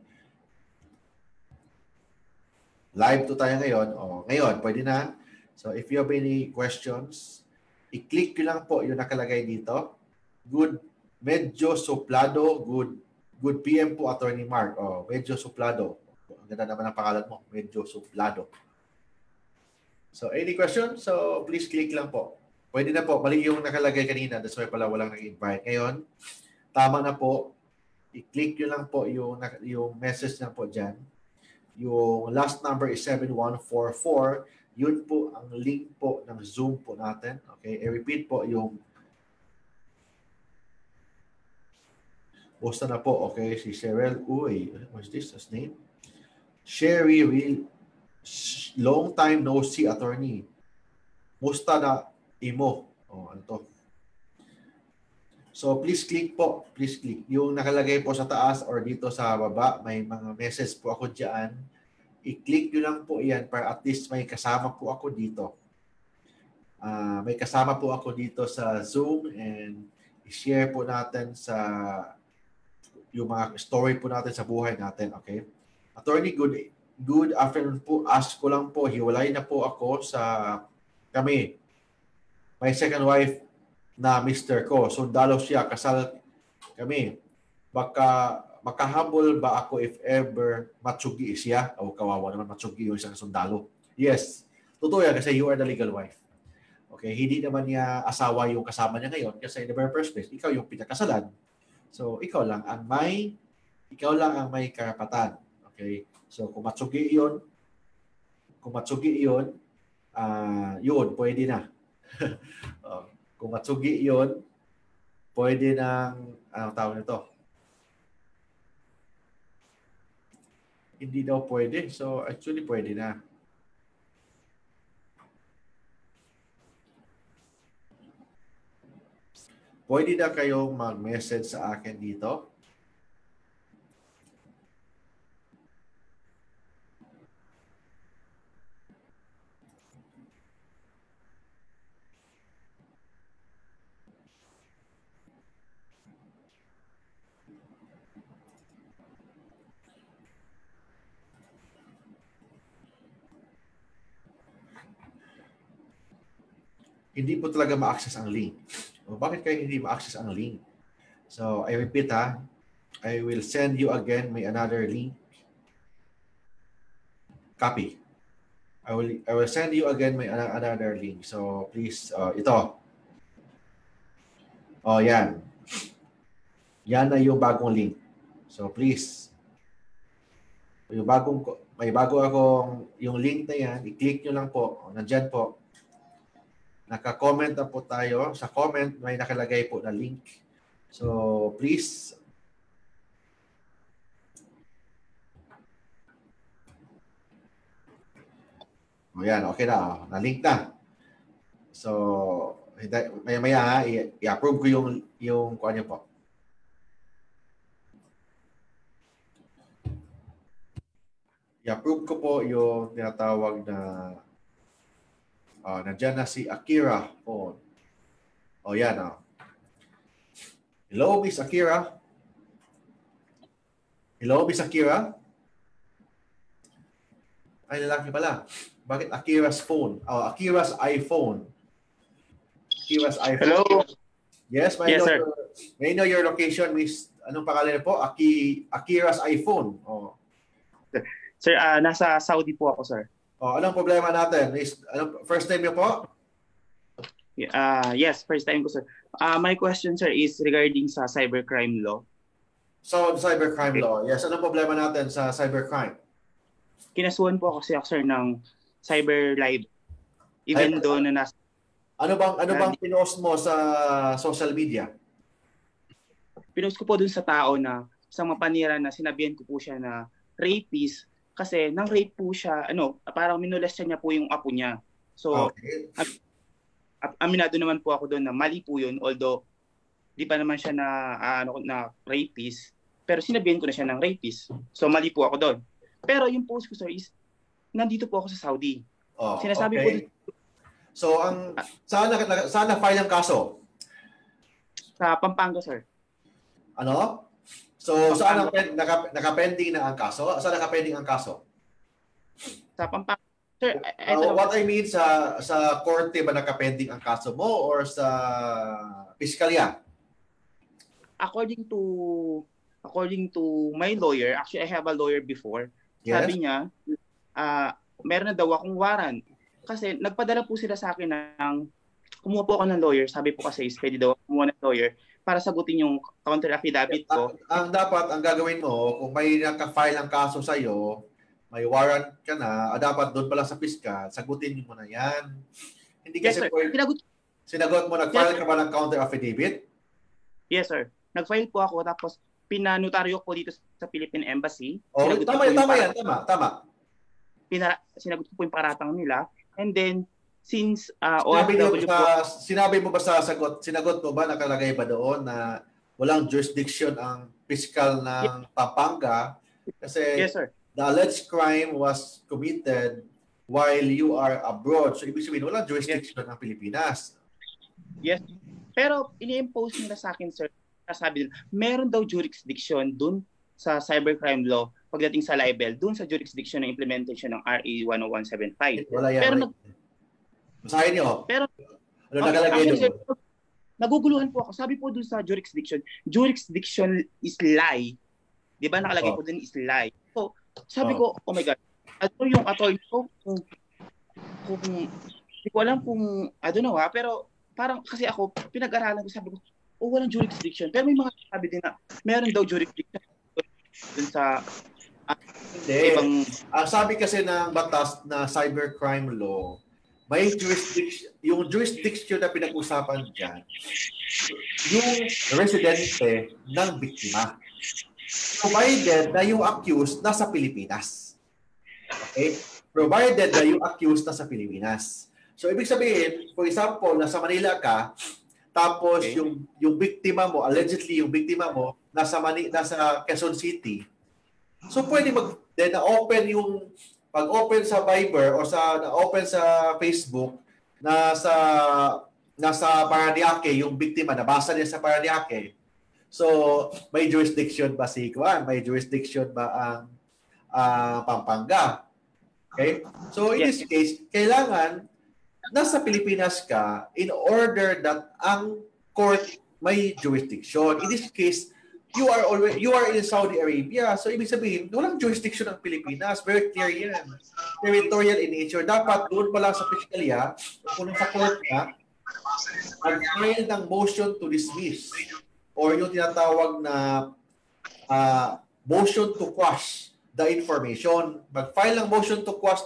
live to tayo ngayon. Ngayon, pwede na. So, if you have any questions, i-click ko lang po yung nakalagay dito. Good, medyo suplado, good PM po, Attorney Mark. Medyo suplado. Ang ganda naman ang pangalan mo, medyo suplado. So, any questions? So, please click lang po. Pwede na po. Mali yung nakalagay kanina. That's why pala walang nag-invite. Ngayon, tama na po. I-click nyo lang po yung message na po dyan. Yung last number is 7144. Yun po ang link po ng Zoom po natin. Okay, I repeat po yung posta na po. Okay, si Cheryl. Uy, what's this? His name? Sherry Real. Long time no see, attorney. Musta na imo? Oh, ano to? So, please click po. Please click. Yung nakalagay po sa taas or dito sa baba, may mga message po ako dyan. I-click nyo lang po yan para at least may kasama po ako dito. May kasama po ako dito sa Zoom and i-share po natin sa yung mga story po natin sa buhay natin. Okay? Attorney, good afternoon po. Ask ko lang po, hiwalay na po ako sa kami. My second wife na Mr. ko. Sundalo siya, kasal kami. Baka makahabol ba ako if ever matsugi siya? O kawawa naman matsugi yung isang sundalo. Yes. Totoo yan kasi you are the legal wife. Okay, hindi naman niya asawa yung kasama niya ngayon kasi in the very first place, ikaw yung pinakasalan. So, ikaw lang ang may karapatan. Okay? So, kung matsugi yun, yun, pwede na. Kung matsugi yun, pwede nang, anong tawag nito? Hindi daw pwede. So, actually, pwede na. Pwede na kayong mag-message sa akin dito. Hindi po talaga ma-access ang link. O, bakit kayo hindi ma-access ang link? So, I repeat ha. I will send you again may another link. Copy. I will send you again may another link. So, please, ito. Oh, yan. Yan na yung bagong link. So, please. May bago akong, yung link na yan, i-click nyo lang po. Nandyan po. Naka-comment na po tayo. Sa comment, may nakalagay po na link. So, please. O yan, okay na. Na-link na. So, maya-maya ha, i-approve ko yung kuha niyo po. I-approve ko po yung tinatawag na nandiyan na si Akira po. O yan. Hello, Miss Akira. Hello, Miss Akira. Ay, lalaki pala. Bakit Akira's phone? Akira's iPhone. Akira's iPhone. Hello. Yes, may know your location, Miss. Anong pangalan niyo po? Akira's iPhone. Oh. Sir, nasa Saudi po ako, sir. Anong problema natin? First time niyo po? Yes, first time ko, sir. My question, sir, is regarding sa cybercrime law. So, cybercrime law. Yes, anong problema natin sa cybercrime? Kinasuhan po ako sir, ng cyber libel. Even though na nasa... Ano bang pinost mo sa social media? Pinost ko po dun sa tao na isang mapanira na sinabihan ko po siya na rapist kasi nang rape po siya, parang minolest niya po yung apo niya. So, okay. Aminado naman po ako doon na mali po yun, although di pa naman siya na rapist, pero sinabihan ko na siya ng rapist. So, mali po ako doon. Pero yung post ko, sir, is nandito po ako sa Saudi. Sinasabi po dito. So, saan na-file ang kaso? Sa Pampanga, sir. Ano? So, saan nakapending na ang kaso? Saan nakapending ang kaso? Sa Pampanga. Sir, what I mean, sa korte ba nakapending ang kaso mo or sa piskalya? According to my lawyer, actually I have a lawyer before, yes. Sabi niya, meron na daw akong warrant. Kasi nagpadala po sila sa akin ng, kumuha po ako ng lawyer, sabi po kasi pwede daw kumuha ng lawyer para sagutin yung counter affidavit ko. Ang gagawin mo, kung may naka-file ang kaso sa'yo, may warrant ka na, dapat doon pala sa piskal, sagutin mo na yan. Hindi kasi Yes, sir. Sinagot mo, nag-file ka ba ng counter affidavit? Yes, sir. Nag-file po ako, tapos pinanotaryo ko dito sa Philippine Embassy. Oh, tama yan. Sinagot ko po yung paratang nila. And then, since sinabi mo ba sa sinagot mo ba, nakalagay ba doon na walang jurisdiction ang piskal ng Pampanga? Kasi yes, sir. The alleged crime was committed while you are abroad. So, ibig sabihin, walang jurisdiction ng Pilipinas. Yes. Pero, ini-impose nila sa akin, sir, sabi nila, meron daw jurisdiction dun sa cybercrime law pagdating sa libel, dun sa jurisdiction ng implementation ng RA 10175. Wala yan. Pero, basahin niyo. Pero, ano nakalagay doon? Naguguluhan po ako. Sabi po dun sa jurisdiction is lie. Di ba nakalagay po dun is lie. So, sabi ko, oh my God, ano yung attorney ko kung hindi ko alam kung, I don't know pero parang kasi ako, pinag-aralan ko, sabi ko, walang jurisdiction. Pero may mga sabi din na, meron daw jurisdiction dun sa ibang... Ang sabi kasi ng batas na cybercrime law, may jurisdiction, yung jurisdiction na pinag-usapan dyan, yung residente ng biktima. Provided na yung accused nasa Pilipinas. Okay? Provided na yung accused nasa Pilipinas. So, ibig sabihin, for example, nasa Manila ka, tapos yung biktima mo, allegedly yung biktima mo, nasa Quezon City. So, pwede na-open yung, pag-open sa Viber o na-open sa Facebook, nasa Paranaque, yung biktima, nabasa niya sa Paranaque. So, may jurisdiction ba si Juan? May jurisdiction ba ang Pampanga? Okay? So, in this case, kailangan nasa Pilipinas ka in order that ang court may jurisdiction. In this case, you are in Saudi Arabia. So, ibig sabihin, walang jurisdiction ng Pilipinas. Very clear yan. Territorial in nature. Dapat doon pa lang sa piskalya, kung sa court ka, mag-file ng motion to dismiss or yung tinatawag na motion to quash the information. Mag-file ng motion to quash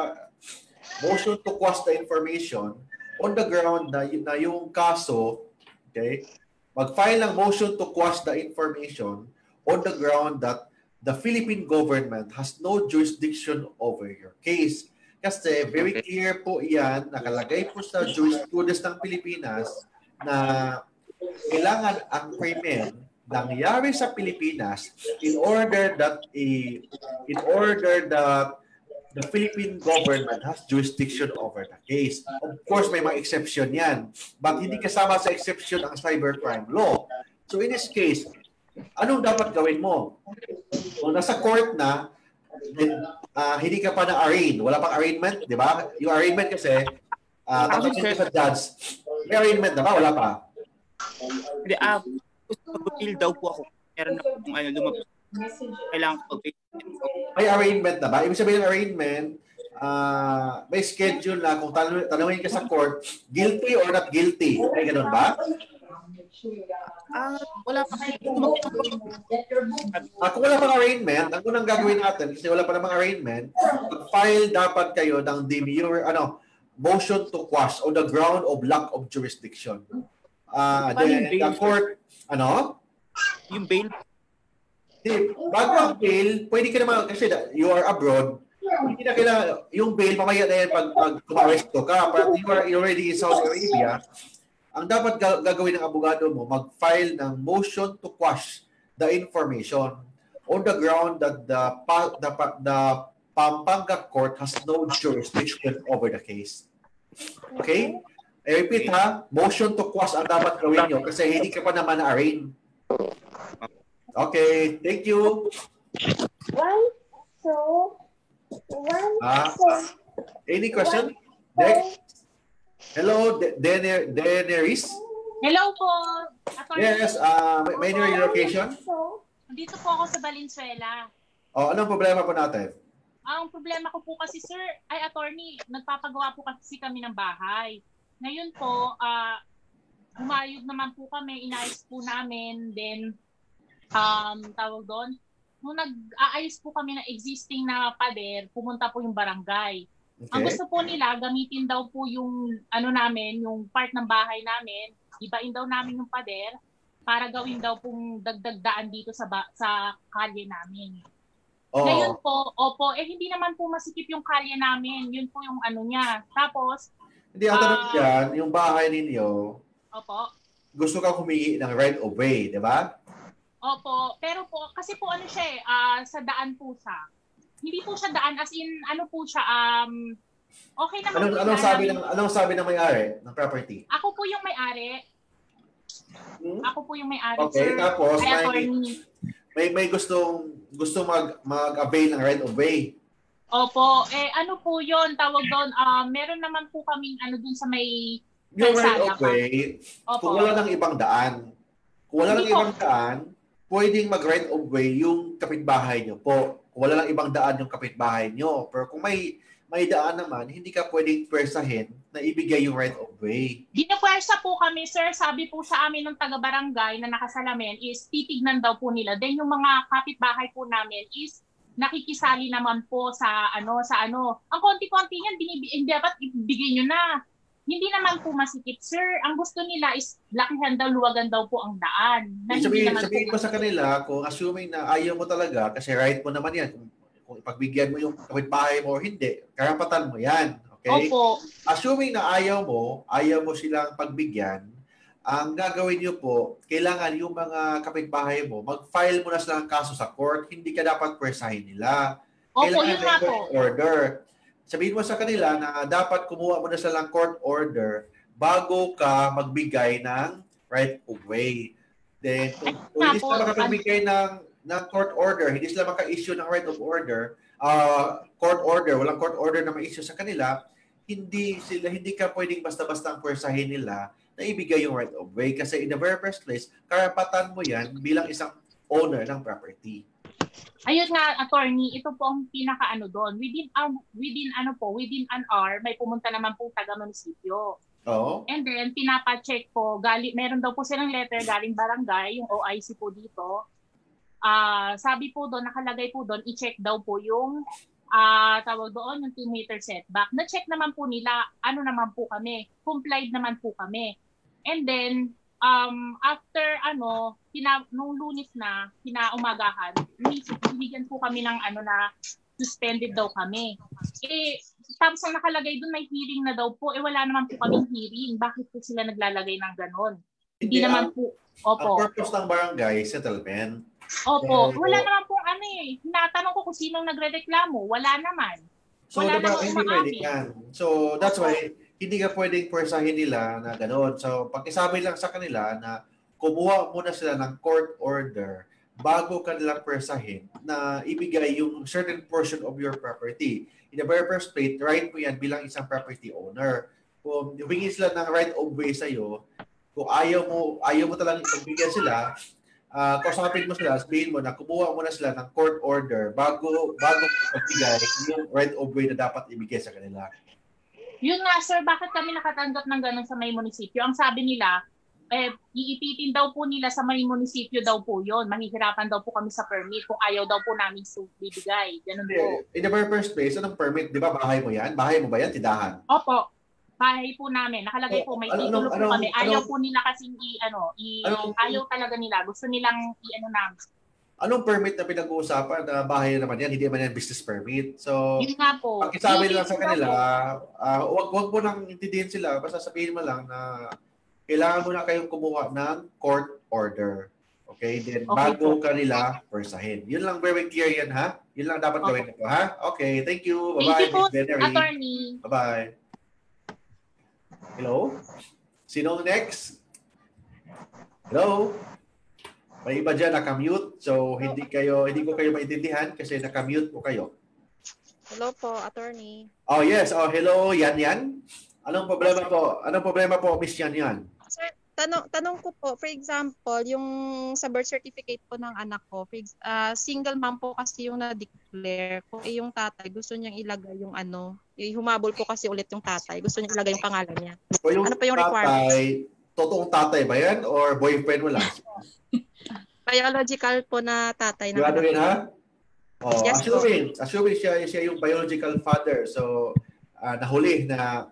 the information on the ground na yung kaso, okay? Mag-file ng motion to quash the information on the ground that the Philippine government has no jurisdiction over your case. Kasi very clear po yan, nakalagay po sa jurisprudence ng Pilipinas na kailangan ang krimen nangyari sa Pilipinas in order that the Philippine government has jurisdiction over the case. Of course, may mga exception yan. But hindi kasama sa exception ang cybercrime law. So in this case, anong dapat gawin mo? Kung nasa court na, hindi ka pa na-arraign. Wala pang arraignment, di ba? Yung arraignment kasi, tatanungin ka sa judge, may arraignment na ba? Wala pa. Hindi, mag-appeal daw po ako. Meron na kung lumabas. Kailangan ko may arraignment na ba? Ibig sabihin ng arraignment, may schedule na kung tanungin ka sa court, guilty or not guilty. May ganun ba? Wala pa. Kung wala pang arraignment, ang unang gagawin natin, kasi wala pa namang arraignment, file dapat kayo ng demure, motion to quash on the ground of lack of jurisdiction. Then the court, yung bail? Bago ang bail, pwede ka naman, kasi you are abroad, hindi na kailangan, yung bail, mamaya na yan pag kumaresto ka, but you are already in Saudi Arabia, ang dapat gagawin ng abogado mo, mag-file ng motion to quash the information on the ground that the Pampanga court has no jurisdiction over the case. Okay? I repeat motion to quash ang dapat gawin nyo kasi hindi ka pa naman na-arraign. Okay, thank you. Any question? Next. Hello, Daenerys? Hello po. Yes, may new location? Dito po ako sa Valenzuela. Anong problema po natin? Ang problema ko po kasi, sir, attorney, nagpapagawa po kasi kami ng bahay. Ngayon po, humayog naman po kami, inayos po namin, then, tawag doon, nung nag-aayos po kami ng existing na pader, pumunta po yung barangay. Okay. Ang gusto po nila, gamitin daw po yung namin, yung part ng bahay namin, ibain daw namin yung pader para gawin daw pong dagdag-daan dito sa kalye namin. Ngayon po, hindi naman po masikip yung kalye namin. Yun po yung niya. Tapos, hindi ang tanong dyan, yung bahay ninyo, gusto kang humingi ng right of way, di ba? Opo, pero po, kasi po siya sa daan po siya. Hindi po siya daan, as in, po siya, okay naman po. Anong sabi ng may-ari ng property? Ako po yung may-ari. Ako po yung may-ari, okay, sir. Tapos, may gusto mag-avail ng right of way. Opo, po yun, tawag doon, meron naman po kaming dun sa may yung right of way, kung wala ng ibang daan, pwedeng mag-right of way yung kapitbahay nyo po. Kung wala lang ibang daan yung kapitbahay nyo. Pero kung may daan naman, hindi ka pwedeng pwersahin na ibigay yung right of way. Dinapwersa po kami, sir. Sabi po sa amin ng taga-barangay na nakasalamin is titignan daw po nila. Then yung mga kapitbahay po namin is nakikisali naman po sa ano. Ang konti-konti niyan, dapat ibigay nyo na. Hindi naman po masikip, sir. Ang gusto nila is lakihan daw, luwagan daw po ang daan. Sabihin mo sa kanila, kung assuming na ayaw mo talaga, kasi right mo naman yan, kung ipagbigyan mo yung kapitbahay mo o hindi, karapatan mo yan. Okay? Opo. Assuming na ayaw mo silang pagbigyan, ang gagawin niyo po, kailangan yung mga kapitbahay mo, mag-file mo na sila ng kaso sa court, hindi ka dapat pwersahin nila. Opo, yun nga po. Order. Sabihin mo sa kanila na dapat kumuha mo na sila ng court order bago ka magbigay ng right of way. Then, kung hindi sila makapagbigay ng court order, hindi sila maka-issue ng right of order, walang court order na ma-issue sa kanila, hindi ka pwedeng basta-basta ang pwersahin nila na ibigay yung right of way. Kasi in the very first place, karapatan mo yan bilang isang owner ng property. Ayun nga, attorney, ito po ang doon. Within an hour, may pumunta naman po taga-munisipyo. Oh. And then, pinapacheck po, meron daw po silang letter galing barangay, yung OIC po dito. Sabi po doon, nakalagay po doon, i-check daw po yung, tawag doon, yung 2-meter setback. Na-check naman po nila, naman po kami, complied naman po kami. And then, after nung Lunes na, kinaumagahan, binigyan po kami ng na suspended daw kami. Tapos ang nakalagay doon may hearing na daw po, wala naman po kaming hearing. Bakit po sila naglalagay ng ganon? Hindi naman po. Opo. Ang purpose ng barangay, settlement. Opo. Wala naman po Tinatanong ko kung sinong nagrereklamo. Wala naman. Wala naman hindi pwede yan. So, that's why, hindi ka pwedeng pwersahin nila na gano'n. So, pag-isabi lang sa kanila na kumuha muna sila ng court order bago kanila pwersahin na ibigay yung certain portion of your property. In the very first place, right mo yan bilang isang property owner. Kung humingi sila ng right of way sa'yo, kung ayaw mo talagang ibigyan sila, kausapin mo sila, sabihin mo na kumuha muna sila ng court order bago magbigay yung right of way na dapat ibigay sa kanila. Yun nga, sir, bakit kami nakatanggap ng gano'n sa may munisipyo? Ang sabi nila, iipitin daw po nila sa may munisipyo daw po yun. Mahihirapan daw po kami sa permit kung ayaw daw po namin bibigay. Ganun po. In the very first place, anong permit? Di ba bahay mo yan? Bahay mo ba yan? Tindahan? Opo. Bahay po namin. Nakalagay po, may titulo po kami. Ayaw po nila kasing ayaw talaga nila. Gusto nilang namin. Anong permit na pinag-uusapan na bahay naman yan? Hindi naman yan business permit. So, yun nga po. Pakisabi lang sa kanila, wag mo nang intindihin sila. Basta sabihin mo lang na kailangan mo na kayong kumuha ng court order. Okay? Then, bago kanila pwersahin. Yun lang, very clear yan, ha? Yun lang dapat gawin ito, ha? Okay, thank you. Bye-bye. Thank you po, attorney. Bye-bye. Hello? Sino next? Hello? May iba dyan naka-mute, so hindi ko kayo maintindihan kasi naka-mute po kayo. Hello po, attorney. Oh yes, hello, Yan. Anong problema po, Miss Yan? Sir, tanong ko po, for example, yung sa birth certificate po ng anak ko, single mom po kasi yung na-declare ko, yung tatay, gusto niyang ilagay yung humabol po kasi ulit yung tatay, gusto niyang ilagay yung pangalan niya. Ano pa yung requirements? Totoong tatay ba yan or boyfriend mo lang? Biological po na tatay ng Sigurado anak yun, ko. ha? Oh, Yes po. assuming siya yung biological father. So, nahuli na.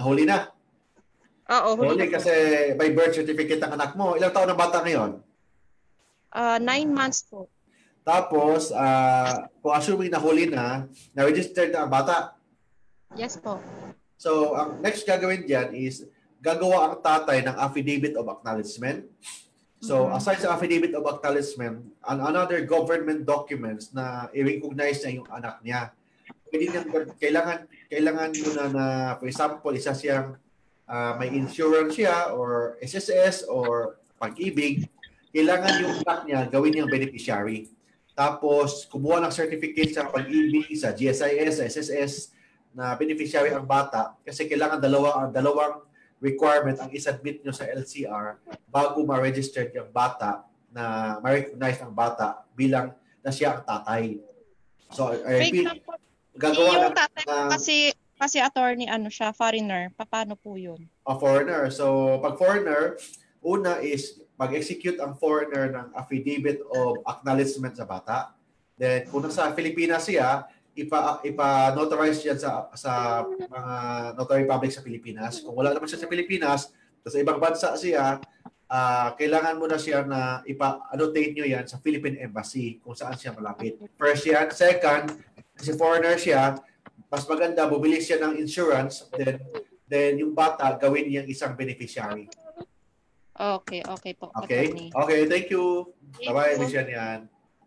Oo, huli Nahuli na po. kasi by birth certificate ang anak mo. Ilang taon ang bata ngayon? 9 months po. Tapos, kung assuming nahuli na-registered na ang bata. Yes po. So, ang next gagawin dyan is gagawa ang tatay ng affidavit of acknowledgement. So, aside sa affidavit of acknowledgement, another government documents na i-recognize na yung anak niya. Pwede niyang, kailangan muna na, for example, isa siyang may insurance siya or SSS or pag-ibig, kailangan yung anak niya gawin niyang beneficiary. Tapos, kumuha ng certificate sa pag-ibig, sa GSIS, sa SSS, na beneficiary ang bata kasi kailangan dalawang requirement ang isubmit nyo sa LCR bago ma-register yung bata na ma-recognize ang bata bilang na siya ang tatay. So, I repeat, gagawa yung tatay kasi attorney siya, foreigner. Paano po yun? A foreigner. So, pag foreigner, una is mag-execute ang foreigner ng affidavit of acknowledgement sa bata. Then, kung nasa Pilipinas siya, ipa-notarize yan sa mga notary public sa Pilipinas. Kung wala naman siya sa Pilipinas, sa ibang bansa siya, kailangan mo na siya na ipa-annotate nyo yan sa Philippine Embassy kung saan siya malapit. First yan. Second, kasi foreigner siya, mas maganda, bumili siya ng insurance, then yung bata, gawin niyang isang beneficiary. Okay po. Okay? Attorney. Okay, thank you. Bye-bye, Miss yan.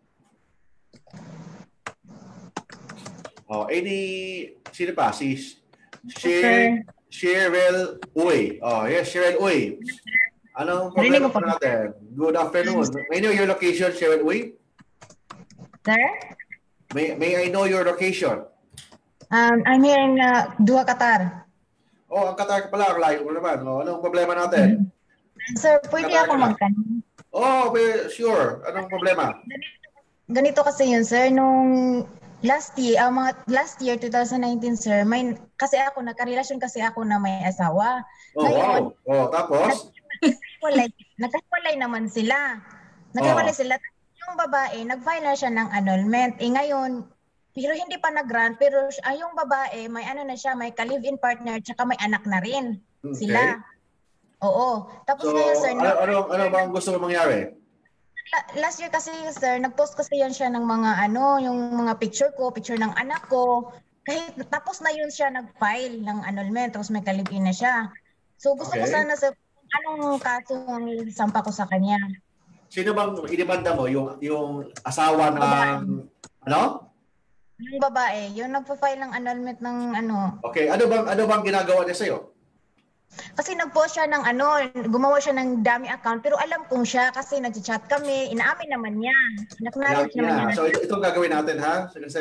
Oh, sino pa? Si Cheryl Uy. Oh, yes, Cheryl Uy. Anong problema po natin? Good afternoon. May I know your location, Cheryl Uy? Sir? May I know your location? I'm here in Doha, Qatar. Oh, ang Qatar pala. Ang layo mo naman. Oh, anong problema natin? Sir, pwede ako magtanong? Oh, sure. Anong problema? Ganito kasi yun, sir. Nung last year, 2019, sir, kasi ako, nagkarelasyon kasi ako na may asawa. Oh, ngayon, wow. Oh, tapos? Nagkahiwalay naman sila. Nagkahiwalay sila. Yung babae, nag-file na siya ng annulment. Ngayon, pero hindi pa nag-grant, pero yung babae, may may ka-live-in partner, tsaka may anak na rin sila. Oo. Tapos ngayon, sir, ano ba ang gusto mo mangyari? Last year kasi, sir, nag-post kasi yan siya ng mga yung mga picture ng anak ko. Kahit tapos na yun siya nag-file ng annulment, tapos may ka-live-in na siya. So gusto ko sana, sir, anong kaso ang sampa ko sa kanya? Sino bang inibanda mo? Yung asawa ng Yung babae, yung nagpa-file ng annulment ng Okay, ano bang ginagawa niya sa'yo? Kasi nag-post siya ng gumawa siya ng dummy account, pero alam kong siya kasi nag-chat kami, inaamin naman niya. Acknowledge naman niya. So itong gagawin natin, ha? Kasi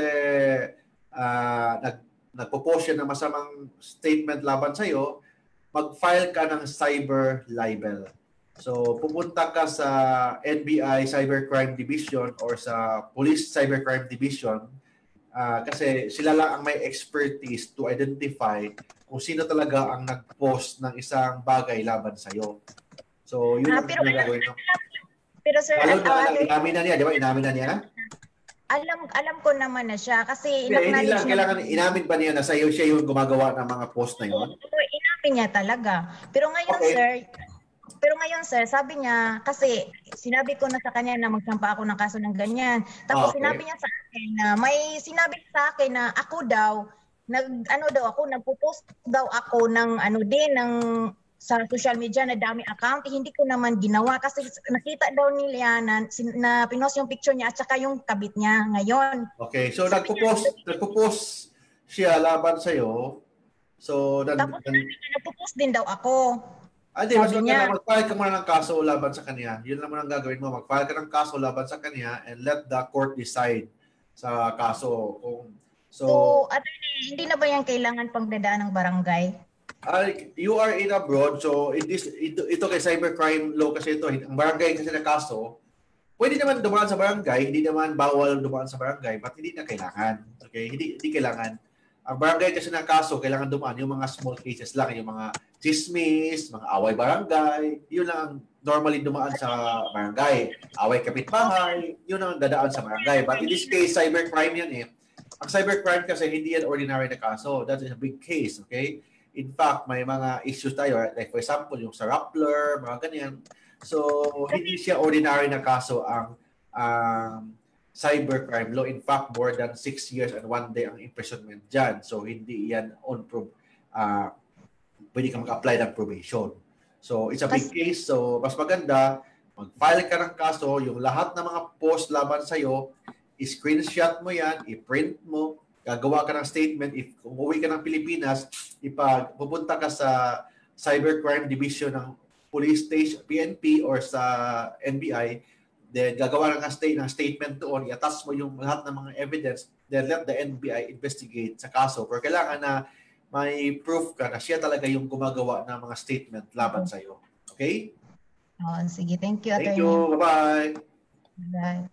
nagpo-post siya ng masamang statement laban sa'yo, mag-file ka ng cyber libel. So pupunta ka sa NBI Cybercrime Division or sa Police Cybercrime Division kasi sila lang ang may expertise to identify kung sino talaga ang nag-post ng isang bagay laban sa'yo. So, yun ang gagawin mo. Pero sir, inamin na niya, di ba? Inamin na niya? Alam ko naman na siya kasi hindi lang kailangan inamin ba niya na sa'yo siya yung gumagawa ng mga post na yun? Inamin niya talaga. Pero ngayon, sir, sabi niya, kasi sinabi ko na sa kanya na magsampa ako ng kaso ng ganyan. Tapos sinabi niya sa akin na sinabi sa akin na ako daw, nagpo-post daw ako ng sa social media na dami account. Hindi ko naman ginawa kasi nakita daw nila na pinost yung picture niya at saka yung kabit niya ngayon. Okay, so nagpo-post siya laban sa'yo. So, tapos nagpo-post din daw ako. Hindi, mas maganda, mag-file ka muna ng kaso laban sa kanya. Yun lang muna ang gagawin mo. Mag-file ka ng kaso laban sa kanya and let the court decide sa kaso. So attorney, hindi na ba yan kailangan pagdadaan ng barangay? You are in abroad, so ito kay cybercrime law kasi ito. Ang barangay kasi na kaso, pwede naman dumaan sa barangay, hindi naman bawal dumaan sa barangay, but hindi na kailangan. Okay? Hindi kailangan. Ang barangay kasi na kaso, kailangan dumaan yung mga small cases lang, yung mga chismis, mga away barangay, yun lang ang normally dumaan sa barangay. Away kapitbahay, yun ang dadaan sa barangay. But in this case, cybercrime yan eh. Ang cybercrime kasi hindi yan ordinary na kaso. That is a big case, okay? In fact, may mga issues tayo. Like for example, yung sa Rappler, mga ganyan. So, hindi siya ordinary na kaso ang cybercrime law. In fact, more than 6 years and 1 day ang imprisonment dyan. So, hindi yan pwede ka mag-apply ng probation. So, it's a big case. So, mas maganda, mag-file ka ng kaso, yung lahat ng mga post laban sa'yo, i-screenshot mo yan, i-print mo, gagawa ka ng statement. If kung uwi ka ng Pilipinas, pupunta ka sa Cybercrime Division ng Police Station, PNP, or sa NBI, then gagawa ka ng statement doon, i-attach mo yung lahat ng mga evidence, then let the NBI investigate sa kaso. Pero kailangan na may proof ka na siya talaga yung gumagawa ng mga statement laban sa'yo. Okay? Oh, sige, thank you, Atty. Thank you. Bye-bye. Bye.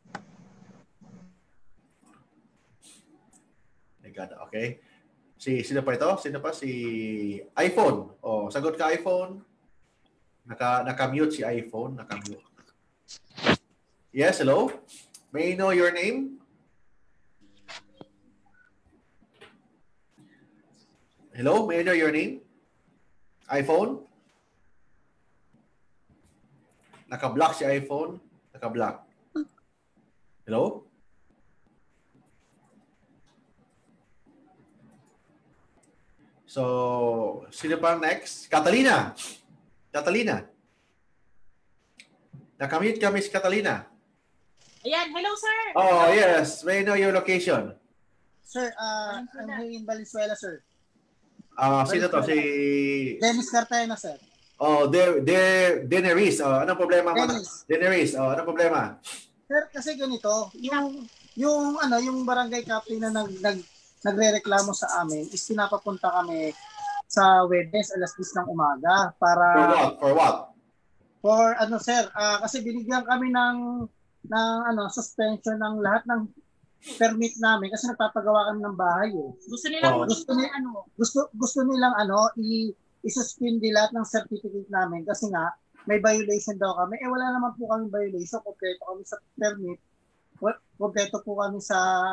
Okay. Sino pa ito? Sino pa? Si iPhone. Oh, sagot ka iPhone. Naka-mute si iPhone. Naka-mute. Yes, hello? May I know your name? Hello? May I know your name? iPhone? Naka-block si iPhone. Naka-block. Hello? So, sino pa next? Catalina. Catalina. Nakamute ka, Miss Catalina. Ayan, hello sir. Oh, yes. May I know your location? Sir, I'm here in Valenzuela, sir. Sino to? Si Dennis Cartagena, sir. Oh, Deneris. Oh, anong problema mo? Deneris. Oh, anong problema? Sir, kasi ganito, yung barangay captain na nagrereklamo sa amin is pinapapunta kami sa Webes alas 10 ng umaga para For what? For sir, kasi binigyan kami ng suspension ng lahat ng permit namin kasi nagpapagawa kami ng bahay eh. Gusto nilang i-suspend lahat ng certificate namin kasi nga may violation daw kami. Wala naman po kami violation, kompleto kami sa permit. Kompleto po kami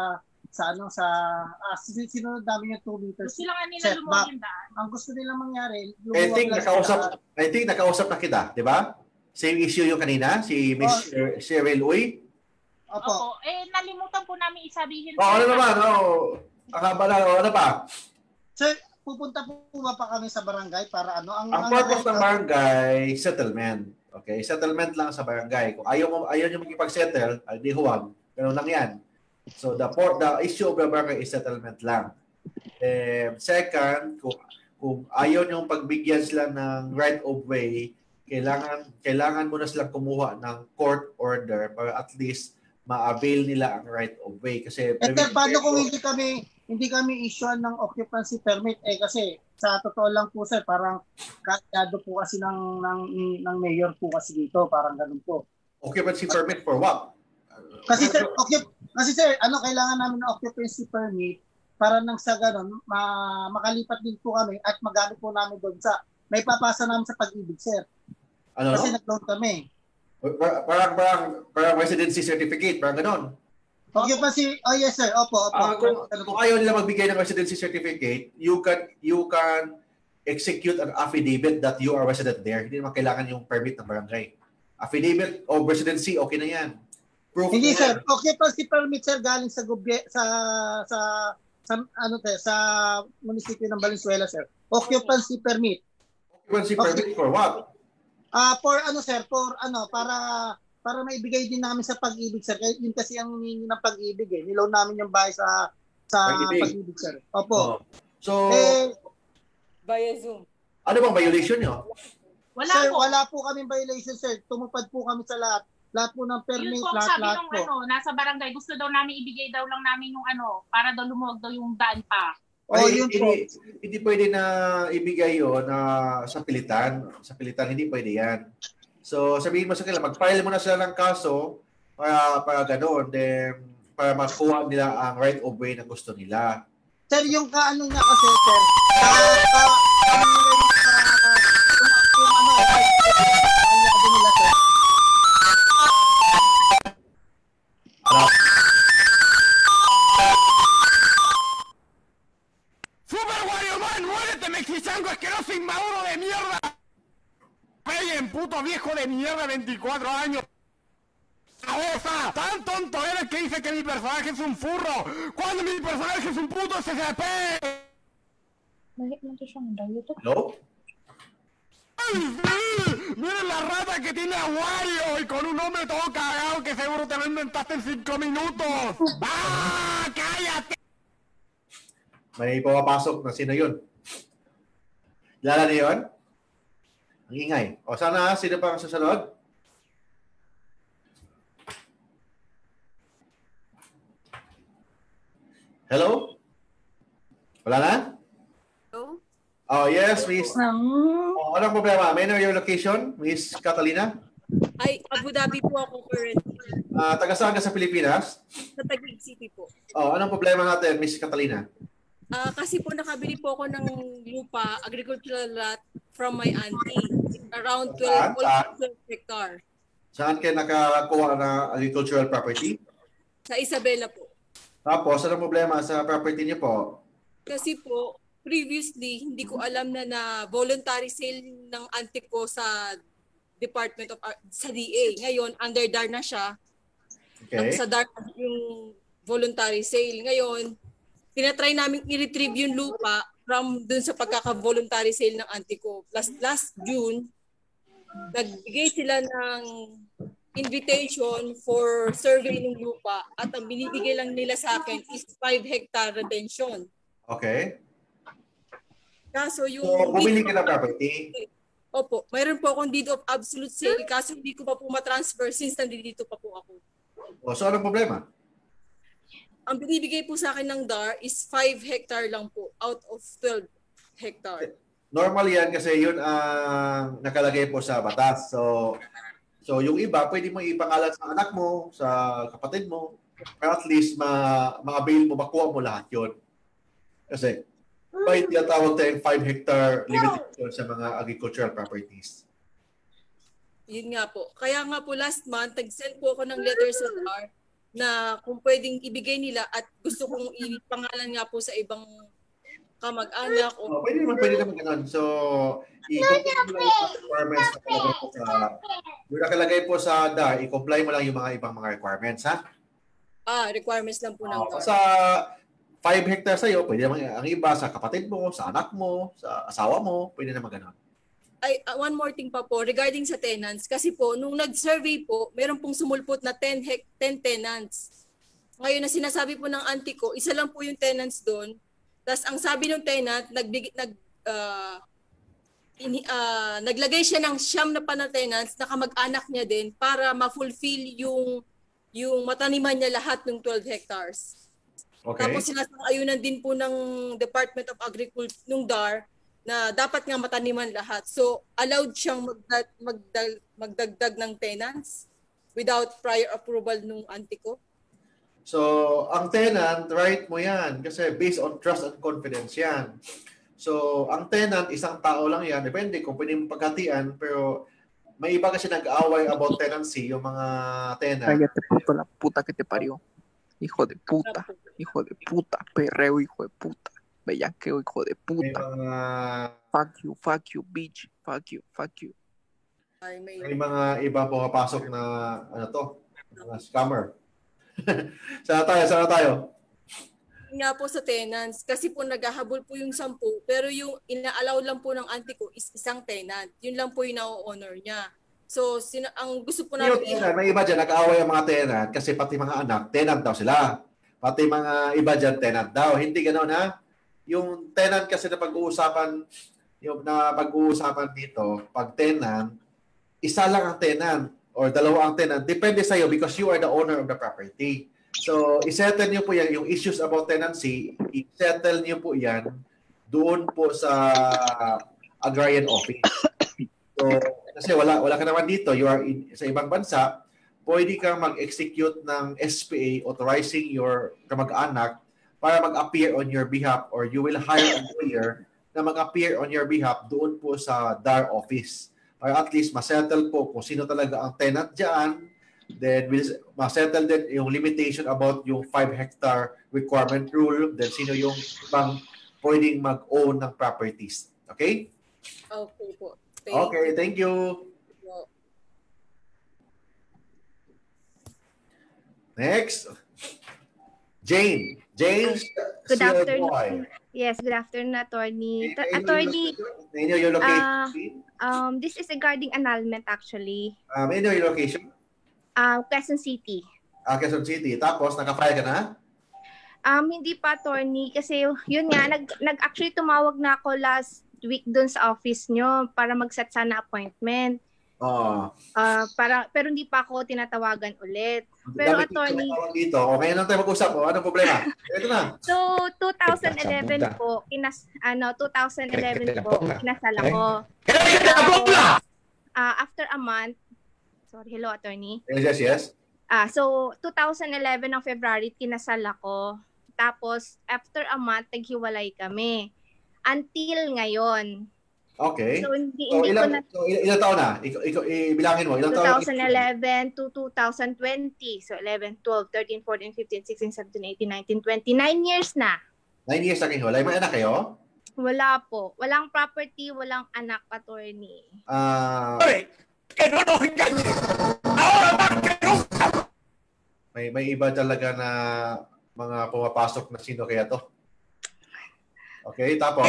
sinunod namin yung 2 meters. Gusto lang nila lumuwag yung daan. Ang gusto nilang mangyari, I think nakausap na kita, di ba? Same issue yung kanina, si Miss Cheryl Uy. Opo. Nalimutan po namin isabihin. Ano naman? Ano pa? Sir, pupunta po ba pa kami sa barangay para ang purpose ng barangay, settlement. Okay? Settlement lang sa barangay. Kung ayaw nyo magipag-settle, di huwag. Ganun lang yan. So, the issue of the barangay is settlement lang. Second, kung ayaw nyo pagbigyan sila ng right of way, kailangan mo na silang kumuha ng court order para at least ma-avail nila ang right of way. Kasi paano kung hindi kami issue ng occupancy permit kasi sa totoo lang po sir, parang kasyado po kasi ng mayor po kasi dito, parang ganun po. Occupancy permit for what? Kasi sir, kailangan namin ng occupancy permit para nang sa ganun, makalipat din po kami at magamit po namin doon may papasa namin sa pag-ibig, sir. Kasi nag-loan kami. Parang residency certificate, parang ganon. Occupancy, yes sir, opo. Kung ayaw nila magbigay ng residency certificate, you can execute an affidavit that you are resident there. Hindi naman kailangan yung permit ng barangay. Affidavit of residency, okay na yan. Proof hindi sir, occupancy permit sir galing sa munisipyo ng Valenzuela sir. Occupancy permit. Occupancy permit for what? Para maibigay din namin sa pag-ibig sir. Yun kasi ang hinihingi ng pag-ibig eh. Niloan namin yung bahay sa pag-ibig sir. Opo. So via Zoom. Ano bang violation nyo? Wala po kaming violation sir. Tumupad po kami sa lahat. Lahat po ng permit, lahat po. Nasa barangay, gusto daw namin ibigay daw lang namin yung para daw lumuwag daw yung daan pa. Hindi pwede na ibigay yun sa pilitan. Sa pilitan, hindi pwede yan. So, sabihin mo sa kanila, mag-file mo na sila ng kaso para gano'n. Then, para makuha nila ang right of way na gusto nila. Sir, yung kaano nga kasi, sir, de mierda de 24 años. ¡Esa! ¡Tan tonto eres que dice que mi personaje es un furro! ¡Cuando mi personaje es un puto SCP! ¿No? ¡Miren la rata que tiene a Wario! Y con un hombre todo cagado que seguro te lo inventaste en 5 minutos. ¡Ah! ¡Cállate! May pumapasok na sino yun? Lala na yun? Ang ingay. O sana, sino pa ang susunod? Hello? Wala na? Hello? Oh, yes, Miss. Oh, anong problema? May know your location, Miss Catalina? Ay, Abu Dhabi po ako currently. Taga saan ka sa Pilipinas? Sa Taguig City po. Oh, anong problema natin, Miss Catalina? Kasi po nakabili po ako ng lupa, agricultural lot from my auntie. Around 12 hectare. Saan kayo nakakuha ng agricultural property? Sa Isabela po. Tapos, anong problema sa property niyo po? Kasi po, previously, hindi ko alam na voluntary sale ng auntie ko sa Department of sa DA. Ngayon, under DAR na siya. Okay. Sa DAR yung voluntary sale. Ngayon, tinatry namin i-retrieve yung lupa from dun sa pagkaka-voluntary sale ng auntie ko. Last June, nagbigay sila ng invitation for survey ng lupa at ang binibigay lang nila sa akin is 5 hectare retention. Okay. Kaso yung... So, bumili ka ng property? Opo. Mayroon po akong deed of absolute sale kaso hindi ko pa po matransfer since nandito pa po ako. O, so anong problema? Ang binibigay po sa akin ng DAR is 5 hectare lang po out of 12 hectare. Normal yan kasi yun ang nakalagay po sa batas. So yung iba, pwede mo ipangalan sa anak mo, sa kapatid mo, pero at least ma-avail mo, makuha mo lahat yun. Kasi may tinatawag tayong 5 hectare limitation sa mga agricultural properties. Yun nga po. Kaya nga po last month, nag-send po ako ng letter sa DAR na kung pwedeng ibigay nila at gusto kong ipangalan nga po sa ibang kamag-anak. Pwede naman ganun. So, i-comply mo lang yung requirements yung nakalagay po sa DAR, i-comply mo lang yung mga ibang mga requirements, ha? Requirements lang po ng DAR. Sa 5 hectares sa'yo, pwede naman ang iba sa kapatid mo, sa anak mo, sa asawa mo, pwede naman ganun. One more thing pa po regarding sa tenants. Kasi po, nung nag-survey po, meron pong sumulpot na 10 tenants. Ngayon na sinasabi po ng auntie ko, isa lang po yung tenants doon. Tapos ang sabi ng tenant, naglagay siya ng 9 na tenants na kamag-anak niya din para ma-fulfill yung mataniman niya lahat ng 12 hectares. Okay. Tapos sinasang-ayunan din po ng Department of Agriculture, nung DAR, na dapat nga mataniman lahat. So, allowed siyang magdagdag ng tenants without prior approval nung auntie ko? So, ang tenant, right mo yan. Kasi based on trust and confidence yan. So, ang tenant, isang tao lang yan. Depende kung pwede mong paghatian. Pero, may iba kasi nag-aaway about tenancy, yung mga tenant. Cállate, puto, la puta que te parió. Hijo de puta. Hijo de puta. Perreo, hijo de puta. Bellaqueo, hijo de puta. Fuck you, bitch. Fuck you. May mga iba pumapasok na, mga scammer. Sana tayo? Nga po sa tenants, kasi po naghahabol po yung 10, pero yung ina-allow lang po ng auntie ko is isang tenant. Yun lang po yung na-honor niya. So, ang gusto po namin... May iba dyan, nag-aaway ang mga tenant kasi pati mga anak, tenant daw sila. Pati mga iba dyan, tenant daw. Hindi gano'n, ha? Yung tenant kasi na pag-uusapan dito, pag tenant, isa lang ang tenant or dalawa ang tenant. Depende sa'yo because you are the owner of the property. So, isettle niyo po yan, yung issues about tenancy, isettle niyo po yan doon po sa agrarian office. So, kasi wala ka naman dito, you are sa ibang bansa, pwede kang mag-execute ng SPA authorizing your kamag-anak para mag-appear on your behalf or you will hire a lawyer na mag-appear on your behalf doon po sa DAR office. Or at least masettle po kung sino talaga ang tenant dyan. Then masettle din yung limitation about yung 5 hectare requirement rule. Then sino yung ibang pwedeng mag-own ng properties. Okay? Okay po. Thank you. Next. Jane. Jane. Good afternoon. Yes, good afternoon, attorney. Attorney, may I know your location? This is regarding annulment actually. May I know your location? Quezon City. Quezon City. Tapos, naka-file ka na? Hindi pa, attorney. Kasi yun nga, actually tumawag na ako last week dun sa office nyo para mag-set sana appointment. Pero hindi pa ako tinatawagan ulit. Pero attorney, dito. Ngayon lang tayo mag-usap. Anong problema? Ito na. So 2011 po, 2011 po, kinasal ako. After a month, sorry, hello attorney. Yes. So 2011 ng February, kinasal ako. Tapos after a month, naghiwalay kami. Until ngayon. Okay. So, ilang taon na? Ibilangin mo. Ilang taon? 2011 to 2020. So, 11, 12, 13, 14, 15, 16, 17, 18, 19, 20. 9 years na. 9 years na kayo. May anak kayo? Wala po. Walang property, walang anak, attorney. May iba talaga na mga pumapasok na sino kaya to? Okay, tapos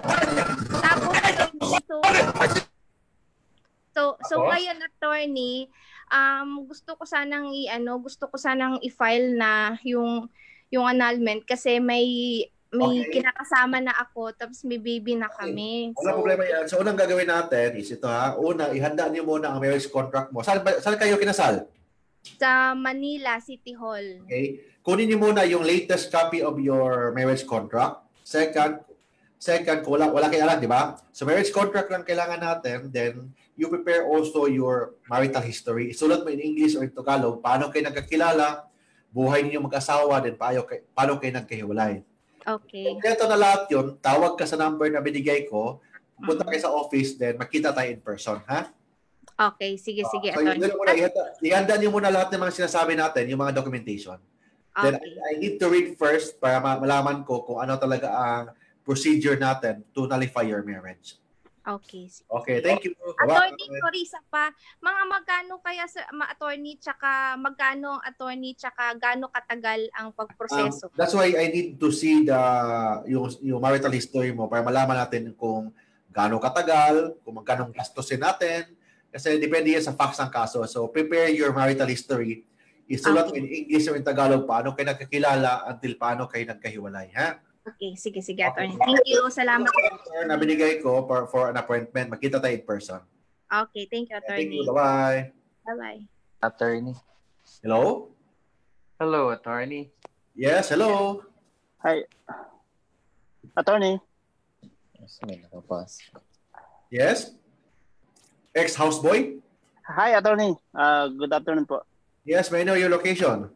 So ngayon attorney, gusto ko sanang i-file na yung annulment kasi may kinakasama na ako tapos may baby na kami. Wala problema yan. So unang gagawin natin is ito ha. Una, ihanda niyo muna ang marriage contract mo. Saan kayo kinasal? Sa Manila City Hall. Okay. Kunin niyo muna yung latest copy of your marriage contract. Second, kung wala kayong alam, di ba? So marriage contract lang kailangan natin. Then, you prepare also your marital history. Isulat mo in English or in Tagalog, paano kayo nagkakilala, buhay ninyo mag-asawa, then paano kayo nagkahiwalay. Okay. Kaya ito na lahat yun, tawag ka sa number na binigay ko, punta kayo sa office, then makita tayo in person, ha? Okay, sige. So, ihanda niyo muna lahat ng mga sinasabi natin, yung mga documentation. Then, I need to read first para malaman ko kung ano talaga ang procedure natin to nullify your marriage. Okay. Okay, thank you. Attorney, sorry sa pa. Mga magkano kaya sa attorney tsaka gaano katagal ang pagproseso? That's why I need to see yung marital history mo para malaman natin kung gaano katagal, kung magkano gastusin natin. Kasi depende yan sa facts ng kaso. So prepare your marital history. Isulat in English or in Tagalog paano kayo nagkakilala until paano kayo nagkahiwalay, ha? Okay, sige, attorney. Thank you. Salamat. Na binigay ko for an appointment. Magkita tayo in person. Okay, thank you, attorney. Thank you. Bye-bye. Bye-bye. Attorney. Hello? Hello, attorney. Yes, hello. Hi. Attorney. Yes, may nakapas. Yes? Ex-houseboy? Hi, attorney. Good afternoon po. Yes, may I know your location?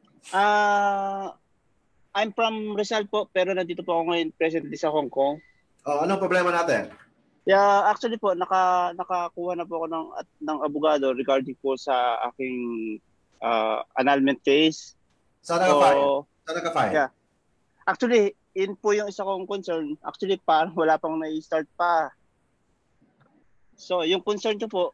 I'm from Rizal po, pero nandito po ako ngayon presently sa Hong Kong. Anong problema natin? Yeah, actually po, nakakuha na po ako ng abogado regarding po sa aking annulment case. Saan naka-file? Yeah. Actually, in po yung isa kong concern. Actually, parang wala pang na-start pa. So, yung concern ko po,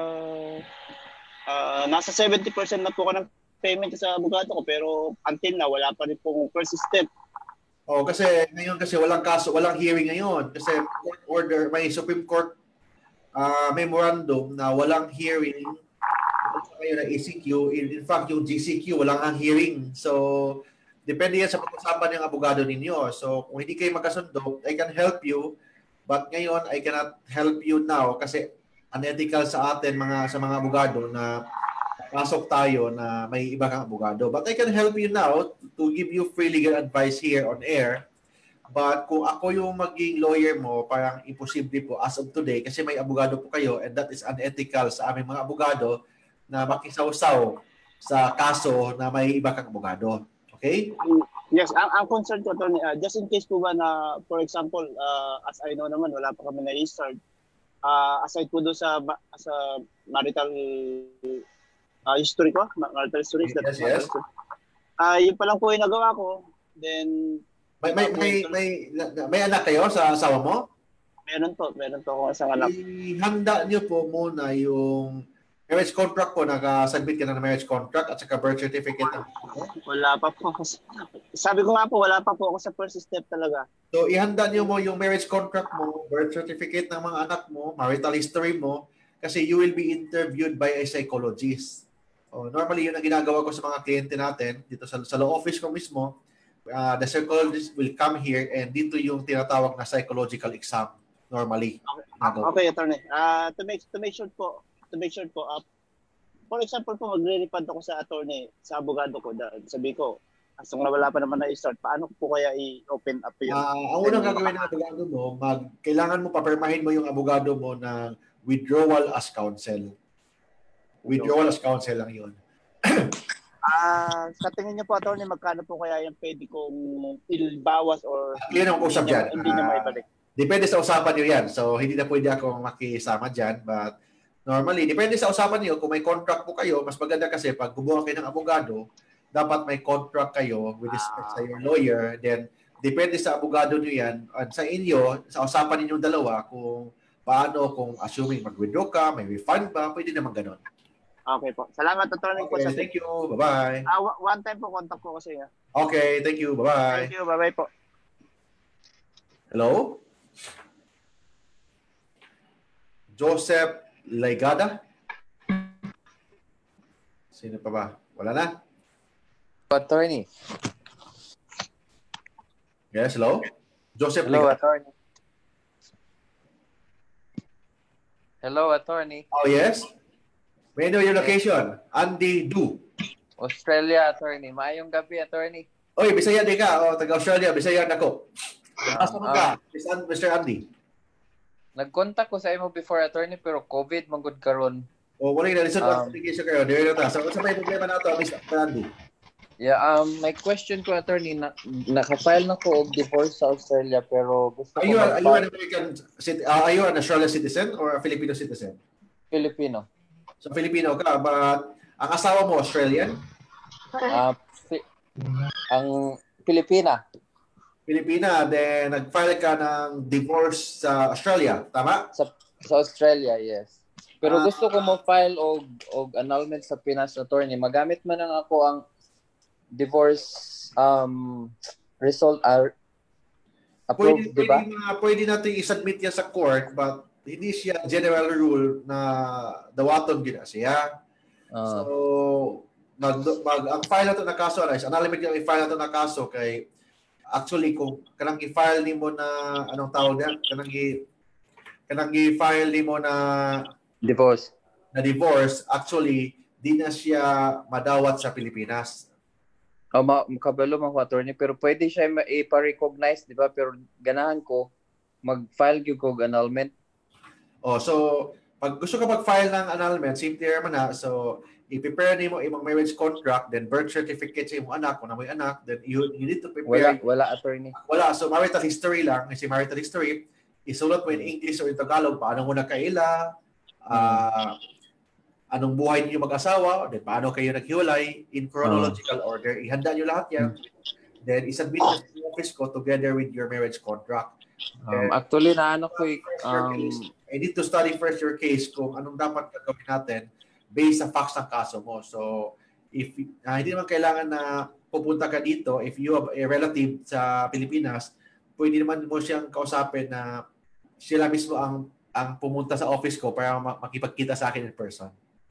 nasa 70% na po ako ng payment sa abogado ko, pero until na wala pa rin pong first step. Kasi ngayon walang kaso, walang hearing ngayon kasi court order, may Supreme Court memorandum na walang hearing ngayon na ECQ. In fact, yung GCQ walang ang hearing. So depende yan sa pag-usapan ng abogado ninyo. So kung hindi kayo magkasundo, I can help you, but ngayon I cannot help you now kasi unethical sa atin sa mga abogado na pasok tayo na may iba kang abogado. But I can help you now to give you free legal advice here on air. But kung ako yung maging lawyer mo, parang imposible po as of today kasi may abogado po kayo and that is unethical sa aming mga abogado na makisawsaw sa kaso na may iba kang abogado. Okay? Yes, ang concern ko, Tony, just in case po ba na, for example, as I know naman, wala pa kami na-start. Aside po doon sa marital history ko, marital history. Yes. Yun pa lang po yung nagawa ko. Then may anak kayo sa asawa mo? Meron po akong isang anak. Ihanda niyo po muna yung Marriage contract po, nag-submit ka na ng marriage contract at saka birth certificate. Wala pa po. Sabi ko nga po, wala pa po ako sa first step talaga. So, ihanda niyo mo yung marriage contract mo, birth certificate ng mga anak mo, marital history mo, kasi you will be interviewed by a psychologist. So, normally, yun ang ginagawa ko sa mga kliyente natin, dito sa law office ko mismo, the psychologist will come here and dito yung tinatawag na psychological exam normally. Okay, attorney. To make sure po, for example po, magre-refund ako sa attorney, sa abogado ko, sabi ko, asong wala pa naman na-start, paano ko po kaya i-open up yun? Ang unang gagawin ng abogado mo, kailangan mo papirmahin mo yung abogado mo ng withdrawal as counsel. Withdrawal as counsel lang yun. Sa tingin niyo po, attorney, magkano po kaya yung pwede kong ilbawas or yun ang usap dyan. Hindi niya maibalik? Depende sa usapan niyo yan. So, hindi na pwede akong makisama dyan. But, normally, depende sa usapan niyo. Kung may contract po kayo, mas maganda kasi pag gumawa kayo ng abogado, dapat may contract kayo with respect sa your lawyer. Then, depende sa abogado niyo yan. At sa inyo, sa usapan ninyong dalawa, kung paano, kung assuming mag-withdraw ka, may refund ba, pwede naman ganon. Okay po. Salamat, attorney. Okay, thank you. Bye-bye. One time po, contact ko kasi. Okay, thank you. Bye-bye. Thank you. Bye-bye po. Hello? Joseph Laigada? Sino pa ba? Wala na? Attorney. Yes, hello? Joseph Hello, Laigada. attorney. Hello, attorney. Oh, yes? May I know your location? Andy Du. Australia, attorney. Maayong gabi, attorney. Oy, Bisaya di ka. O, taga-Australia. Bisaya na ko. Asa mo ka, Mr. Andy? Nag-contact ko sa imo before, attorney, pero COVID manggod karon. O, wala yung nalisod lang sa kayo. Dili na ta. So, sa may problema na ito, Mr. Andy? Yeah, my question ko, attorney, naka-file na ko og divorce sa Australia, pero gusto ko Are you an American are you an Australian citizen or a Filipino citizen? Filipino. So, Filipino ka, but ang asawa mo, Australian? Ang Pilipina. Pilipina, then nag-file ka ng divorce sa Australia, tama? Sa Australia, yes. Pero gusto ko mo file og annulment sa Pinas, attorney. Magamit man lang ako ang divorce result approved, di ba? Pwede natin i-submit yan sa court, but hindi siya general rule na dawaton gina siya. So, ang file na ito na kaso, annulment yung i-file na ito na kaso kay actually, kung kanang i-file ni mo na, anong tawag yan? Kanang i-file ni mo na divorce. Actually, di na siya madawat sa Pilipinas. Makabalo man ko, attorney, pero pwede siya ipa-recognize, di ba? Pero ganahan ko, mag-file yung kog annulment. So, pag gusto ka mag-file ng annulment, simple naman na. So, i-prepare ni mo imong marriage contract, then birth certificate sa imong anak, kung na may anak, then you need to prepare. Wala, attorney. Wala. So, marital history lang. Kasi marital history, isulat mo in English or in Tagalog, paano mo nagkaila, anong buhay niyo mag-asawa, then paano kayo naghiwalay, in chronological order. Ihanda niyo lahat yan. Then, isubmit mo sa office ko together with your marriage contract. Actually, naano ko I need to study first your case kung anong dapat gagawin natin based sa facts ng kaso mo. So, if hindi naman kailangan na pupunta ka dito, if you have a relative sa Pilipinas, pwede naman mo siyang kausapin na sila mismo ang pumunta sa office ko para makipagkita sa akin in person.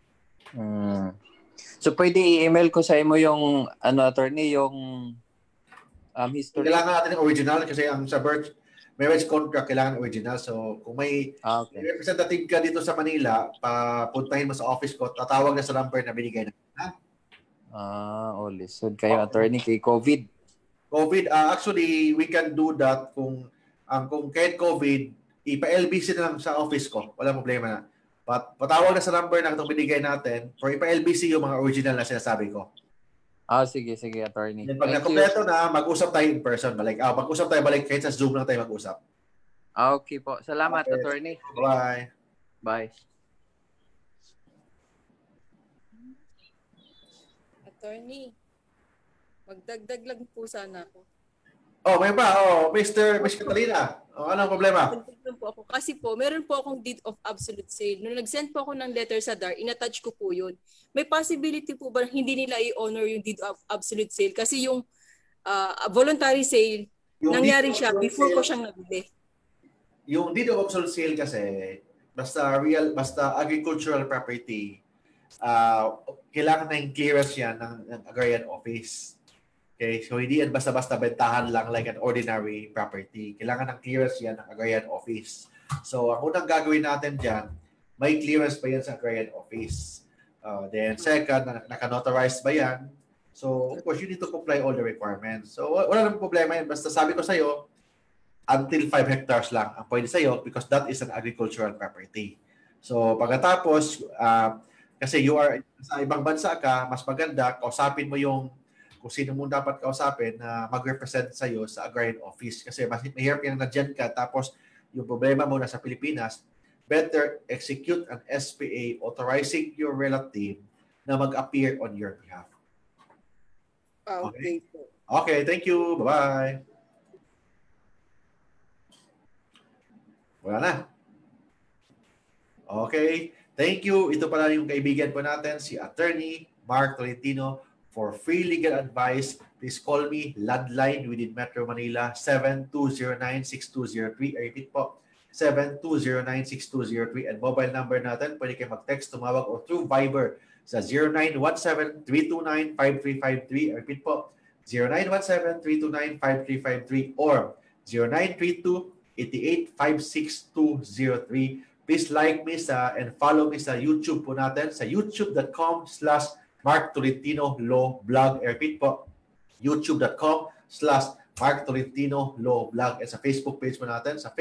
So, pwede i-email ko sa imo yung, attorney, yung history? Kailangan natin yung original kasi ang sa marriage contract, kailangan original. So, kung may representative ka dito sa Manila, papuntahin mo sa office ko, tatawag na sa number na binigay na. Lisod kayo, attorney, kay COVID. Actually, we can do that kung kahit COVID, ipa-LBC na lang sa office ko. Wala problema na. Patawag na sa number na itong binigay natin for ipa-LBC yung mga original na sinasabi ko. Sige, attorney. Then pag nakompleto na, mag-usap tayo in person. Mag-usap tayo balik kahit sa Zoom lang tayo mag-usap. Okay po. Salamat, attorney. Bye. Bye. Attorney, magdagdag lang po sana ako. may pa. Mr. Catalina. Anong problema? Po ako. Kasi po, meron po akong deed of absolute sale. Nung nag-send po ako ng letter sa DAR, inattach ko po yun. May possibility po ba hindi nila i-honor yung deed of absolute sale? Kasi yung voluntary sale, yung nangyari siya before ko siyang nabili. Yung deed of absolute sale kasi, basta agricultural property, kailangan na yung clearance yan ng agrarian office. Okay, so hindi yan basta-basta bentahan lang like an ordinary property. Kailangan ng clearance yan ng agrarian office. So, ang unang gagawin natin dyan, may clearance ba yan sa agrarian office? Then second, naka-notarize ba yan? So, of course, you need to comply all the requirements. So, wala namang problema yan. Basta sabi ko sa'yo, until 5 hectares lang ang pwede sa'yo because that is an agricultural property. So, pagkatapos, kasi you are sa ibang bansa ka, mas maganda, kausapin mo yung kung sino mo dapat kausapin na mag-represent sa'yo sa agrarian office. Kasi mahirap yung na-dyan ka, tapos yung problema mo nasa Pilipinas, better execute an SPA authorizing your relative na mag-appear on your behalf. Okay. Okay, thank you. Bye-bye. Wala na. Okay, thank you. Ito pala yung kaibigan po natin, si Attorney Mark Tolentino. For free legal advice, please call me, landline within Metro Manila, 7209-6203. I repeat po, 7209-6203. And mobile number natin, pwede kayo mag-text, tumawag, o through Viber sa 0917-329-5353. I repeat po, 0917-329-5353 or 0932-8856-203. Please like me and follow me sa YouTube po natin, sa youtube.com/Mark Tolentino Law Blog. Repeat po, youtube.com/Mark Tolentino Law Blog. At sa Facebook page po natin, sa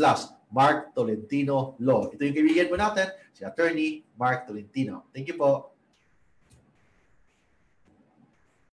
facebook.com/Mark Tolentino Law. Ito yung kaibigan po natin, si Attorney Mark Tolentino. Thank you po.